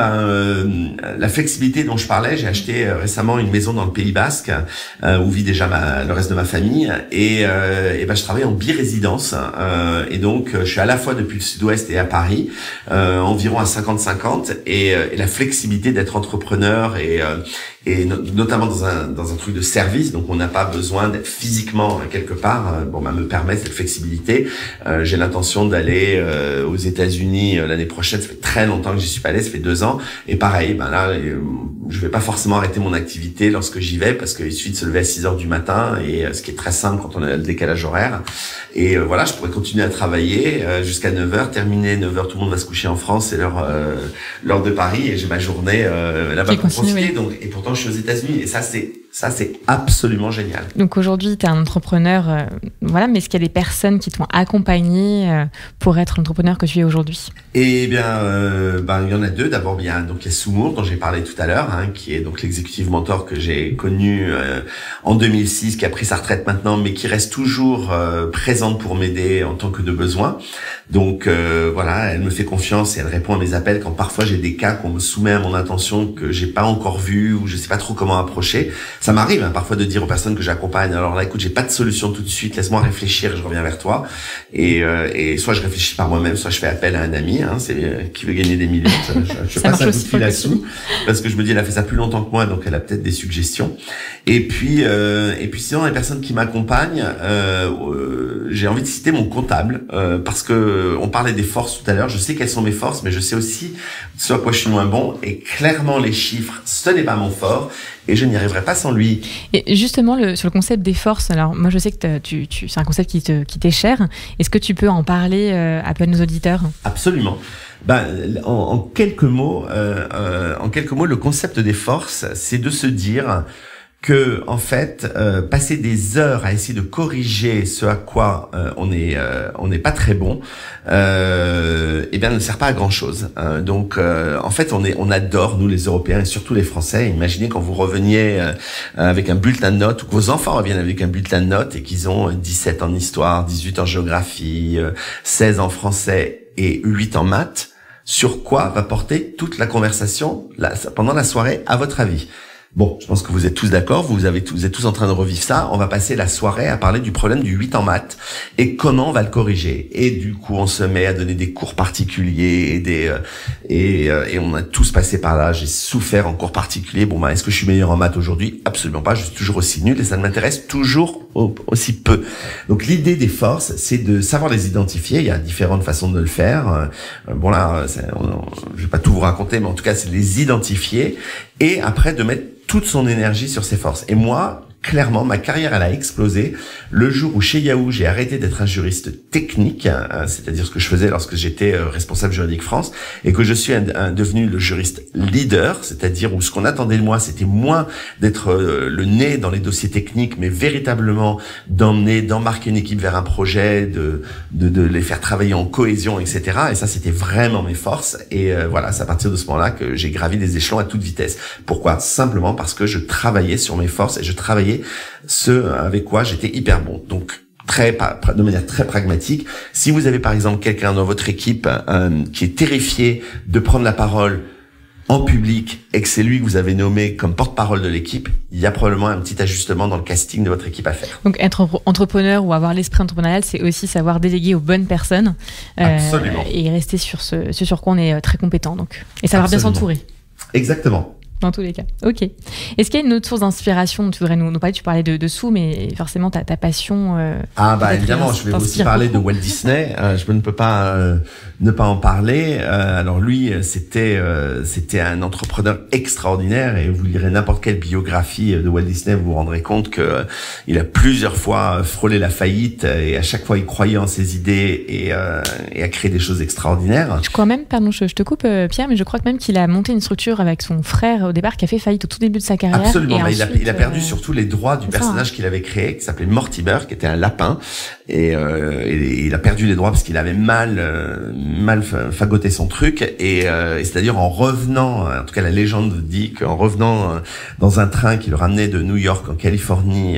[SPEAKER 3] la flexibilité dont je parlais, j'ai acheté récemment une maison dans le Pays Basque, où vit déjà le reste de ma famille, et je travaille en birésidence. Et donc je suis à la fois depuis le Sud-Ouest et à Paris, environ à 50-50, et la flexibilité d'être entrepreneur et notamment dans un truc de service, donc on n'a pas besoin d'être physiquement quelque part, me permet cette flexibilité. J'ai l'intention d'aller aux États-Unis l'année prochaine. Ça fait très longtemps que j'y suis pas allé, ça fait 2 ans. Et pareil, je vais pas forcément arrêter mon activité lorsque j'y vais, parce qu'il suffit de se lever à 6 heures du matin, et ce qui est très simple quand on a le décalage horaire. Et je pourrais continuer à travailler jusqu'à 9h, terminer 9h, tout le monde va se coucher en France, c'est l'heure de Paris, et j'ai ma journée là-bas pour profiter. Donc, et pourtant, je suis aux États-Unis, et ça, c'est absolument génial.
[SPEAKER 1] Donc aujourd'hui, tu es un entrepreneur, mais est-ce qu'il y a des personnes qui t'ont accompagné pour être l'entrepreneur que tu es aujourd'hui?
[SPEAKER 3] Eh bien, il y en a 2. D'abord, il y a Soumour, dont j'ai parlé tout à l'heure, qui est donc l'executive mentor que j'ai connu en 2006, qui a pris sa retraite maintenant, mais qui reste toujours présente pour m'aider en tant que de besoin. Donc elle me fait confiance et elle répond à mes appels quand parfois j'ai des cas qu'on me soumet à mon attention que j'ai pas encore vu, ou je sais pas trop comment approcher. Ça m'arrive parfois de dire aux personnes que j'accompagne, alors là, écoute, j'ai pas de solution tout de suite, laisse-moi réfléchir et je reviens vers toi. Et soit je réfléchis par moi-même, soit je fais appel à un ami, qui veut gagner des millions. Je passe un coup de fil là-dessous, parce que je me dis, elle a fait ça plus longtemps que moi, donc elle a peut-être des suggestions. Et puis sinon, les personnes qui m'accompagnent, j'ai envie de citer mon comptable, parce que on parlait des forces tout à l'heure. Je sais quelles sont mes forces, mais je sais aussi ce à quoi je suis moins bon. Et clairement, les chiffres, ce n'est pas mon fort, et je n'y arriverai pas sans lui.
[SPEAKER 1] Et justement, sur le concept des forces, alors moi je sais que c'est un concept qui t'est cher. Est-ce que tu peux en parler à peu de nos auditeurs?
[SPEAKER 3] Absolument. En quelques mots, le concept des forces, c'est de se dire que en fait, passer des heures à essayer de corriger ce à quoi on n'est pas très bon, ne sert pas à grand chose. Donc en fait, on adore, nous les Européens et surtout les Français. Imaginez quand vous reveniez avec un bulletin de notes, ou que vos enfants reviennent avec un bulletin de notes et qu'ils ont 17 en histoire, 18 en géographie, 16 en français et 8 en maths. Sur quoi va porter toute la conversation pendant la soirée, à votre avis? Bon, je pense que vous êtes tous d'accord, vous êtes tous en train de revivre ça. On va passer la soirée à parler du problème du 8 en maths et comment on va le corriger. Et du coup, on se met à donner des cours particuliers et on a tous passé par là. J'ai souffert en cours particulier. Bon, est-ce que je suis meilleur en maths aujourd'hui? Absolument pas. Je suis toujours aussi nul et ça ne m'intéresse toujours aussi peu. Donc, l'idée des forces, c'est de savoir les identifier. Il y a différentes façons de le faire. Bon là, je vais pas tout vous raconter, mais en tout cas, c'est les identifier et après de mettre toute son énergie sur ses forces. Et moi, clairement, ma carrière, elle a explosé le jour où chez Yahoo, j'ai arrêté d'être un juriste technique, c'est-à-dire ce que je faisais lorsque j'étais responsable juridique France, et que je suis devenu le juriste leader, c'est-à-dire où ce qu'on attendait de moi, c'était moins d'être le nez dans les dossiers techniques, mais véritablement d'embarquer une équipe vers un projet, de les faire travailler en cohésion, etc. Et ça, c'était vraiment mes forces. Et voilà, c'est à partir de ce moment-là que j'ai gravi les échelons à toute vitesse. Pourquoi? Simplement parce que je travaillais sur mes forces et je travaillais ce avec quoi j'étais hyper bon. Donc de manière très pragmatique, si vous avez par exemple quelqu'un dans votre équipe qui est terrifié de prendre la parole en public et que c'est lui que vous avez nommé comme porte-parole de l'équipe, il y a probablement un petit ajustement dans le casting de votre équipe à faire.
[SPEAKER 1] Donc être entrepreneur ou avoir l'esprit entrepreneurial, c'est aussi savoir déléguer aux bonnes personnes et rester sur ce sur quoi on est très compétent. Donc, et savoir bien s'entourer.
[SPEAKER 3] Exactement.
[SPEAKER 1] Dans tous les cas. Ok. Est-ce qu'il y a une autre source d'inspiration? Tu voudrais nous parler? Tu parlais de dessous, mais forcément ta passion.
[SPEAKER 3] Évidemment, je vais aussi parler de Walt Disney. Je ne peux pas ne pas en parler. Alors lui, c'était un entrepreneur extraordinaire et vous lirez n'importe quelle biographie de Walt Disney, vous vous rendrez compte que il a plusieurs fois frôlé la faillite et à chaque fois il croyait en ses idées et a créé des choses extraordinaires.
[SPEAKER 1] Je crois même, pardon, je te coupe Pierre, mais je crois que même qu'il a monté une structure avec son frère au départ qui a fait faillite au tout début de sa carrière.
[SPEAKER 3] Absolument, mais ensuite, il a perdu surtout les droits du personnage qu'il avait créé, qui s'appelait Mortimer, qui était un lapin, et il a perdu les droits parce qu'il avait mal fagoté son truc, et c'est-à-dire en revenant, en tout cas la légende dit qu'en revenant dans un train qui le ramenait de New York en Californie,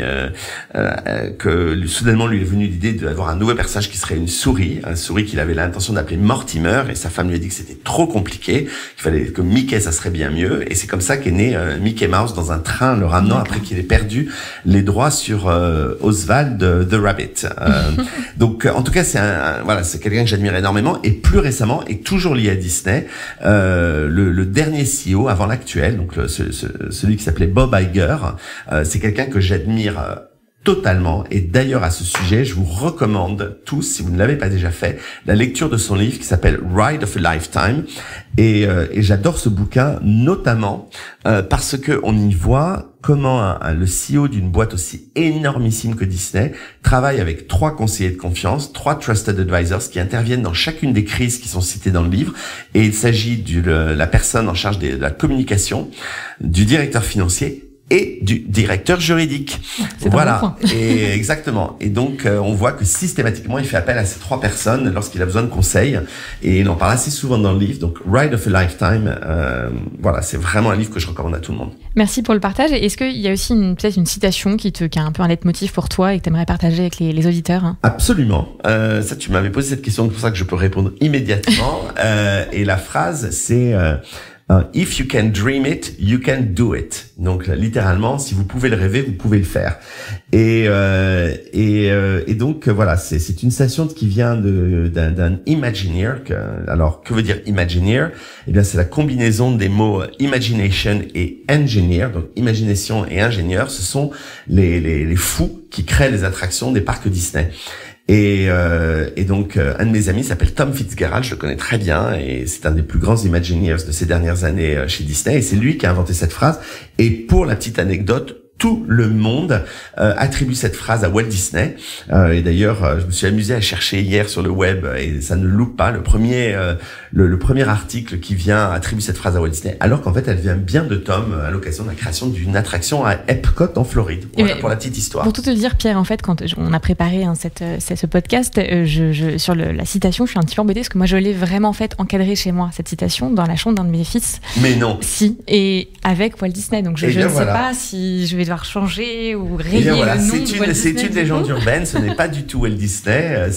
[SPEAKER 3] que soudainement lui est venue l'idée d'avoir un nouveau personnage qui serait une souris qu'il avait l'intention d'appeler Mortimer, et sa femme lui a dit que c'était trop compliqué, qu'il fallait que Mickey ça serait bien mieux, et c'est comme ça qu'est né Mickey Mouse dans un train le ramenant après qu'il ait perdu les droits sur Oswald the Rabbit. Donc en tout cas c'est quelqu'un que j'admire énormément, et plus récemment et toujours lié à Disney, le dernier CEO avant l'actuel, donc celui qui s'appelait Bob Iger, c'est quelqu'un que j'admire totalement, et d'ailleurs à ce sujet, je vous recommande tous, si vous ne l'avez pas déjà fait, la lecture de son livre qui s'appelle Ride of a Lifetime, et j'adore ce bouquin notamment parce que on y voit comment le CEO d'une boîte aussi énormissime que Disney travaille avec 3 conseillers de confiance, 3 trusted advisors qui interviennent dans chacune des crises qui sont citées dans le livre, et il s'agit de la personne en charge de la communication, du directeur financier et du directeur juridique. Voilà. Et exactement. Et donc, on voit que systématiquement, il fait appel à ces 3 personnes lorsqu'il a besoin de conseils. Et il en parle assez souvent dans le livre. Donc, Ride of a Lifetime, voilà, c'est vraiment un livre que je recommande à tout le monde. Merci
[SPEAKER 1] pour le partage. Et est-ce qu'il y a aussi peut-être une citation qui a un peu un leitmotiv pour toi et que tu aimerais partager avec les auditeurs?
[SPEAKER 3] Absolument. Ça, tu m'avais posé cette question, c'est pour ça que je peux répondre immédiatement. Et la phrase, c'est... if you can dream it, you can do it. Donc littéralement, si vous pouvez le rêver, vous pouvez le faire. Et donc voilà, c'est une citation qui vient d'un Imagineer. Alors que veut dire Imagineer? Eh bien, c'est la combinaison des mots imagination et engineer. Donc imagination et ingénieur, ce sont les fous qui créent les attractions des parcs Disney. Et donc un de mes amis s'appelle Tom Fitzgerald, je le connais très bien, et c'est un des plus grands Imagineers de ces dernières années chez Disney, et c'est lui qui a inventé cette phrase. Et pour la petite anecdote, tout le monde attribue cette phrase à Walt Disney. Et d'ailleurs, je me suis amusé à chercher hier sur le web, et ça ne loupe pas. Le premier article qui vient attribue cette phrase à Walt Disney, alors qu'en fait, elle vient bien de Tom à l'occasion de la création d'une attraction à Epcot en Floride. Voilà pour la petite histoire.
[SPEAKER 1] Pour tout te dire, Pierre, en fait, quand on a préparé ce podcast, sur la citation, je suis un petit peu embêtée parce que moi, je l'ai vraiment fait encadrer chez moi, cette citation, dans la chambre d'un de mes fils.
[SPEAKER 3] Mais non.
[SPEAKER 1] Si, et avec Walt Disney. Donc je ne sais pas si je vais devoir changer ou rayer le nom de Walt
[SPEAKER 3] c'est
[SPEAKER 1] Disney,
[SPEAKER 3] une légende urbaine. Ce n'est pas du tout Walt Disney.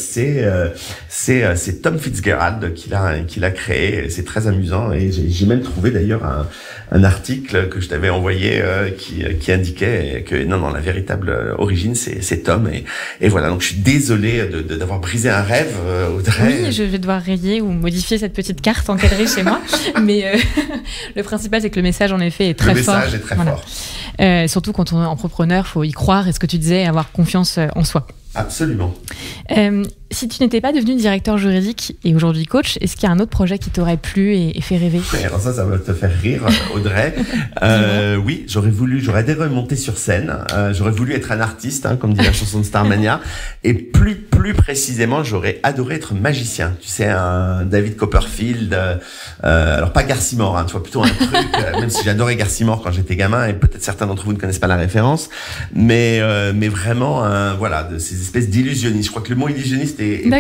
[SPEAKER 3] C'est Tom Fitzgerald qui l'a créé. C'est très amusant et j'ai même trouvé d'ailleurs un article que je t'avais envoyé qui indiquait que non, la véritable origine c'est Tom et voilà. Donc je suis désolé d'avoir brisé un rêve, Audrey.
[SPEAKER 1] Oui, je vais devoir rayer ou modifier cette petite carte encadrée chez moi, mais le principal c'est que le message en effet est très fort.
[SPEAKER 3] Le message est très fort.
[SPEAKER 1] Surtout quand on est entrepreneur, faut y croire. Et ce que tu disais, avoir confiance en soi.
[SPEAKER 3] Absolument.
[SPEAKER 1] Si tu n'étais pas devenu directeur juridique et aujourd'hui coach, est-ce qu'il y a un autre projet qui t'aurait plu et fait rêver?
[SPEAKER 3] Alors ça va te faire rire, Audrey. Oui, j'aurais adoré monter sur scène. J'aurais voulu être un artiste, comme dit la chanson de Starmania. Et plus précisément, j'aurais adoré être magicien. Tu sais, un David Copperfield. Alors pas Garcimore, tu vois, plutôt un truc. Même si j'adorais Garcimore quand j'étais gamin, et peut-être certains d'entre vous ne connaissent pas la référence, mais vraiment, voilà, de ces espèces d'illusionnistes. Je crois que le mot illusionniste est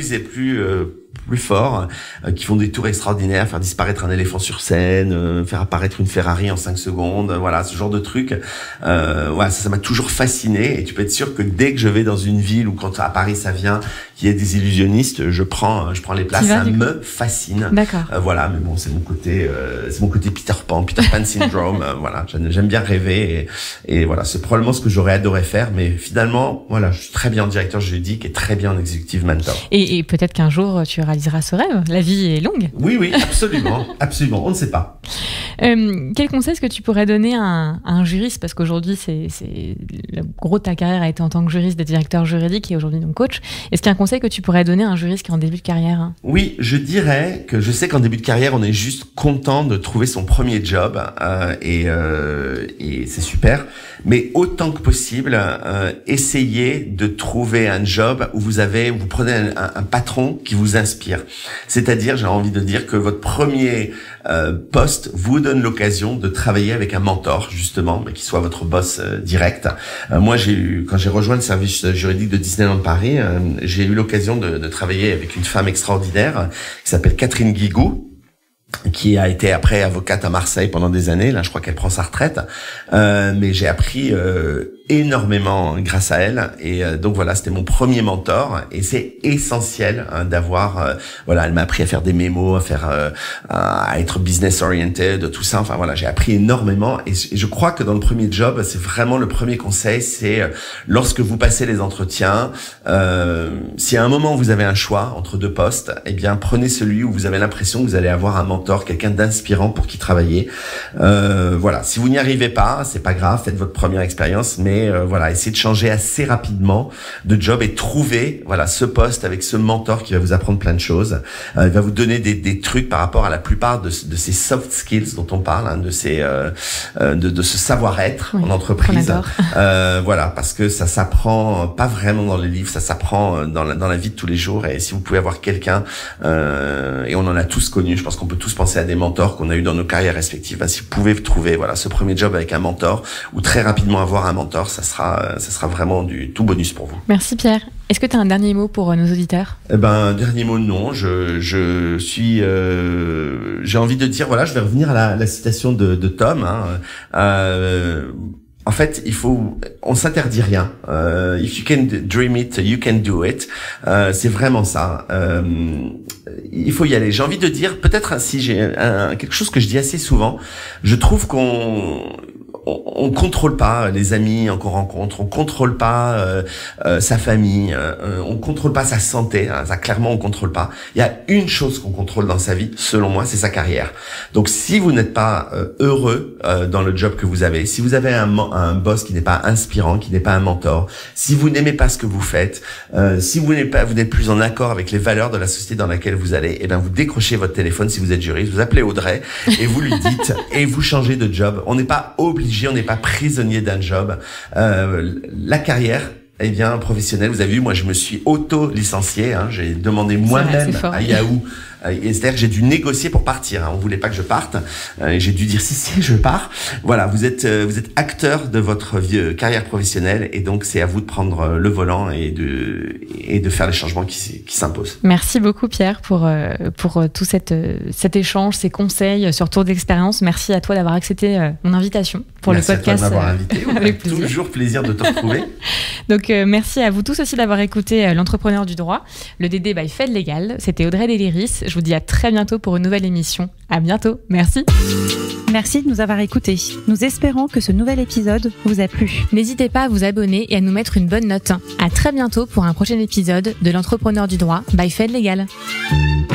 [SPEAKER 3] plus fort, qui font des tours extraordinaires, faire disparaître un éléphant sur scène, faire apparaître une Ferrari en 5 secondes, voilà, ce genre de truc. Voilà, ça m'a toujours fasciné et tu peux être sûr que dès que je vais dans une ville ou quand à Paris ça vient, qu'il y ait des illusionnistes, je prends les places, ça me fascine.
[SPEAKER 1] D'accord.
[SPEAKER 3] Voilà, mais bon, c'est mon côté Peter Pan syndrome, voilà, j'aime bien rêver et voilà, c'est probablement ce que j'aurais adoré faire, mais finalement, voilà, je suis très bien en directeur juridique et très bien en executive mentor.
[SPEAKER 1] Et peut-être qu'un jour tu réaliseras ce rêve. La vie est longue.
[SPEAKER 3] Oui, absolument, absolument. On ne sait pas.
[SPEAKER 1] Quel conseil est-ce que tu pourrais donner à un juriste, parce qu'aujourd'hui, le gros de ta carrière a été en tant que juriste, d'être directeur juridique et aujourd'hui donc coach. Est-ce qu'il y a un conseil que tu pourrais donner à un juriste qui est en début de carrière?
[SPEAKER 3] Oui, je dirais que je sais qu'en début de carrière, on est juste content de trouver son premier job et c'est super. Mais autant que possible, essayez de trouver un job où vous prenez un patron qui vous inspire. C'est-à-dire, j'ai envie de dire que votre premier poste vous donne l'occasion de travailler avec un mentor, justement, mais qui soit votre boss direct. Moi, quand j'ai rejoint le service juridique de Disneyland Paris, j'ai eu l'occasion de travailler avec une femme extraordinaire qui s'appelle Catherine Guigou, qui a été après avocate à Marseille pendant des années. Là, je crois qu'elle prend sa retraite. Mais j'ai appris énormément grâce à elle. Et donc voilà, c'était mon premier mentor. Et c'est essentiel d'avoir... voilà, elle m'a appris à faire des mémos, à être business oriented, tout ça. Enfin voilà, j'ai appris énormément. Et je crois que dans le premier job, c'est vraiment le premier conseil, c'est lorsque vous passez les entretiens, si à un moment vous avez un choix entre deux postes, eh bien prenez celui où vous avez l'impression que vous allez avoir un mentor, quelqu'un d'inspirant pour qui travailler. Voilà, si vous n'y arrivez pas, c'est pas grave, faites votre première expérience, mais voilà, essayez de changer assez rapidement de job et trouver voilà ce poste avec ce mentor qui va vous apprendre plein de choses. Il va vous donner des trucs par rapport à la plupart de ces soft skills dont on parle, de ce savoir-être en entreprise. Voilà, parce que ça s'apprend pas vraiment dans les livres, ça s'apprend dans la vie de tous les jours. Et si vous pouvez avoir quelqu'un, et on en a tous connu, je pense qu'on peut tous penser à des mentors qu'on a eu dans nos carrières respectives. Si vous pouvez trouver voilà ce premier job avec un mentor ou très rapidement avoir un mentor, ça sera vraiment du tout bonus pour vous.
[SPEAKER 1] Merci Pierre. Est-ce que tu as un dernier mot pour nos auditeurs?
[SPEAKER 3] Dernier mot, non. Je suis, j'ai envie de dire, voilà, je vais revenir à la citation de Tom. En fait, on s'interdit rien. If you can dream it, you can do it. C'est vraiment ça. Il faut y aller. J'ai envie de dire, peut-être si j'ai quelque chose que je dis assez souvent, je trouve on contrôle pas les amis qu'on rencontre, on contrôle pas sa famille, on contrôle pas sa santé, ça clairement on contrôle pas. Il y a une chose qu'on contrôle dans sa vie, selon moi, c'est sa carrière. Donc si vous n'êtes pas heureux dans le job que vous avez, si vous avez un boss qui n'est pas inspirant, qui n'est pas un mentor, si vous n'aimez pas ce que vous faites, si vous n'êtes plus en accord avec les valeurs de la société dans laquelle vous allez, eh bien vous décrochez votre téléphone si vous êtes juriste, vous appelez Audrey et vous lui dites et vous changez de job. On n'est pas obligé, on n'est pas prisonnier d'un job. La carrière, eh bien, professionnelle, vous avez vu, moi je me suis auto-licencié, j'ai demandé moi-même à Yahoo C'est-à-dire que j'ai dû négocier pour partir. On voulait pas que je parte. Et j'ai dû dire si, je pars. Voilà, vous êtes acteur de votre carrière professionnelle, et donc c'est à vous de prendre le volant et de faire les changements qui s'imposent.
[SPEAKER 1] Merci beaucoup Pierre pour tout cet échange, ces conseils sur tour d'expérience. Merci à toi d'avoir accepté mon invitation pour
[SPEAKER 3] merci
[SPEAKER 1] le podcast.
[SPEAKER 3] Merci à toi de m'avoir invité.
[SPEAKER 1] Avec plaisir.
[SPEAKER 3] Toujours plaisir de te retrouver.
[SPEAKER 1] Donc merci à vous tous aussi d'avoir écouté l'entrepreneur du droit, le DD by Fed Legal. C'était Audrey Deliris. Je vous dis à très bientôt pour une nouvelle émission. À bientôt. Merci.
[SPEAKER 2] Merci de nous avoir écoutés. Nous espérons que ce nouvel épisode vous a plu.
[SPEAKER 1] N'hésitez pas à vous abonner et à nous mettre une bonne note. À très bientôt pour un prochain épisode de l'entrepreneur du droit by Fed Legal.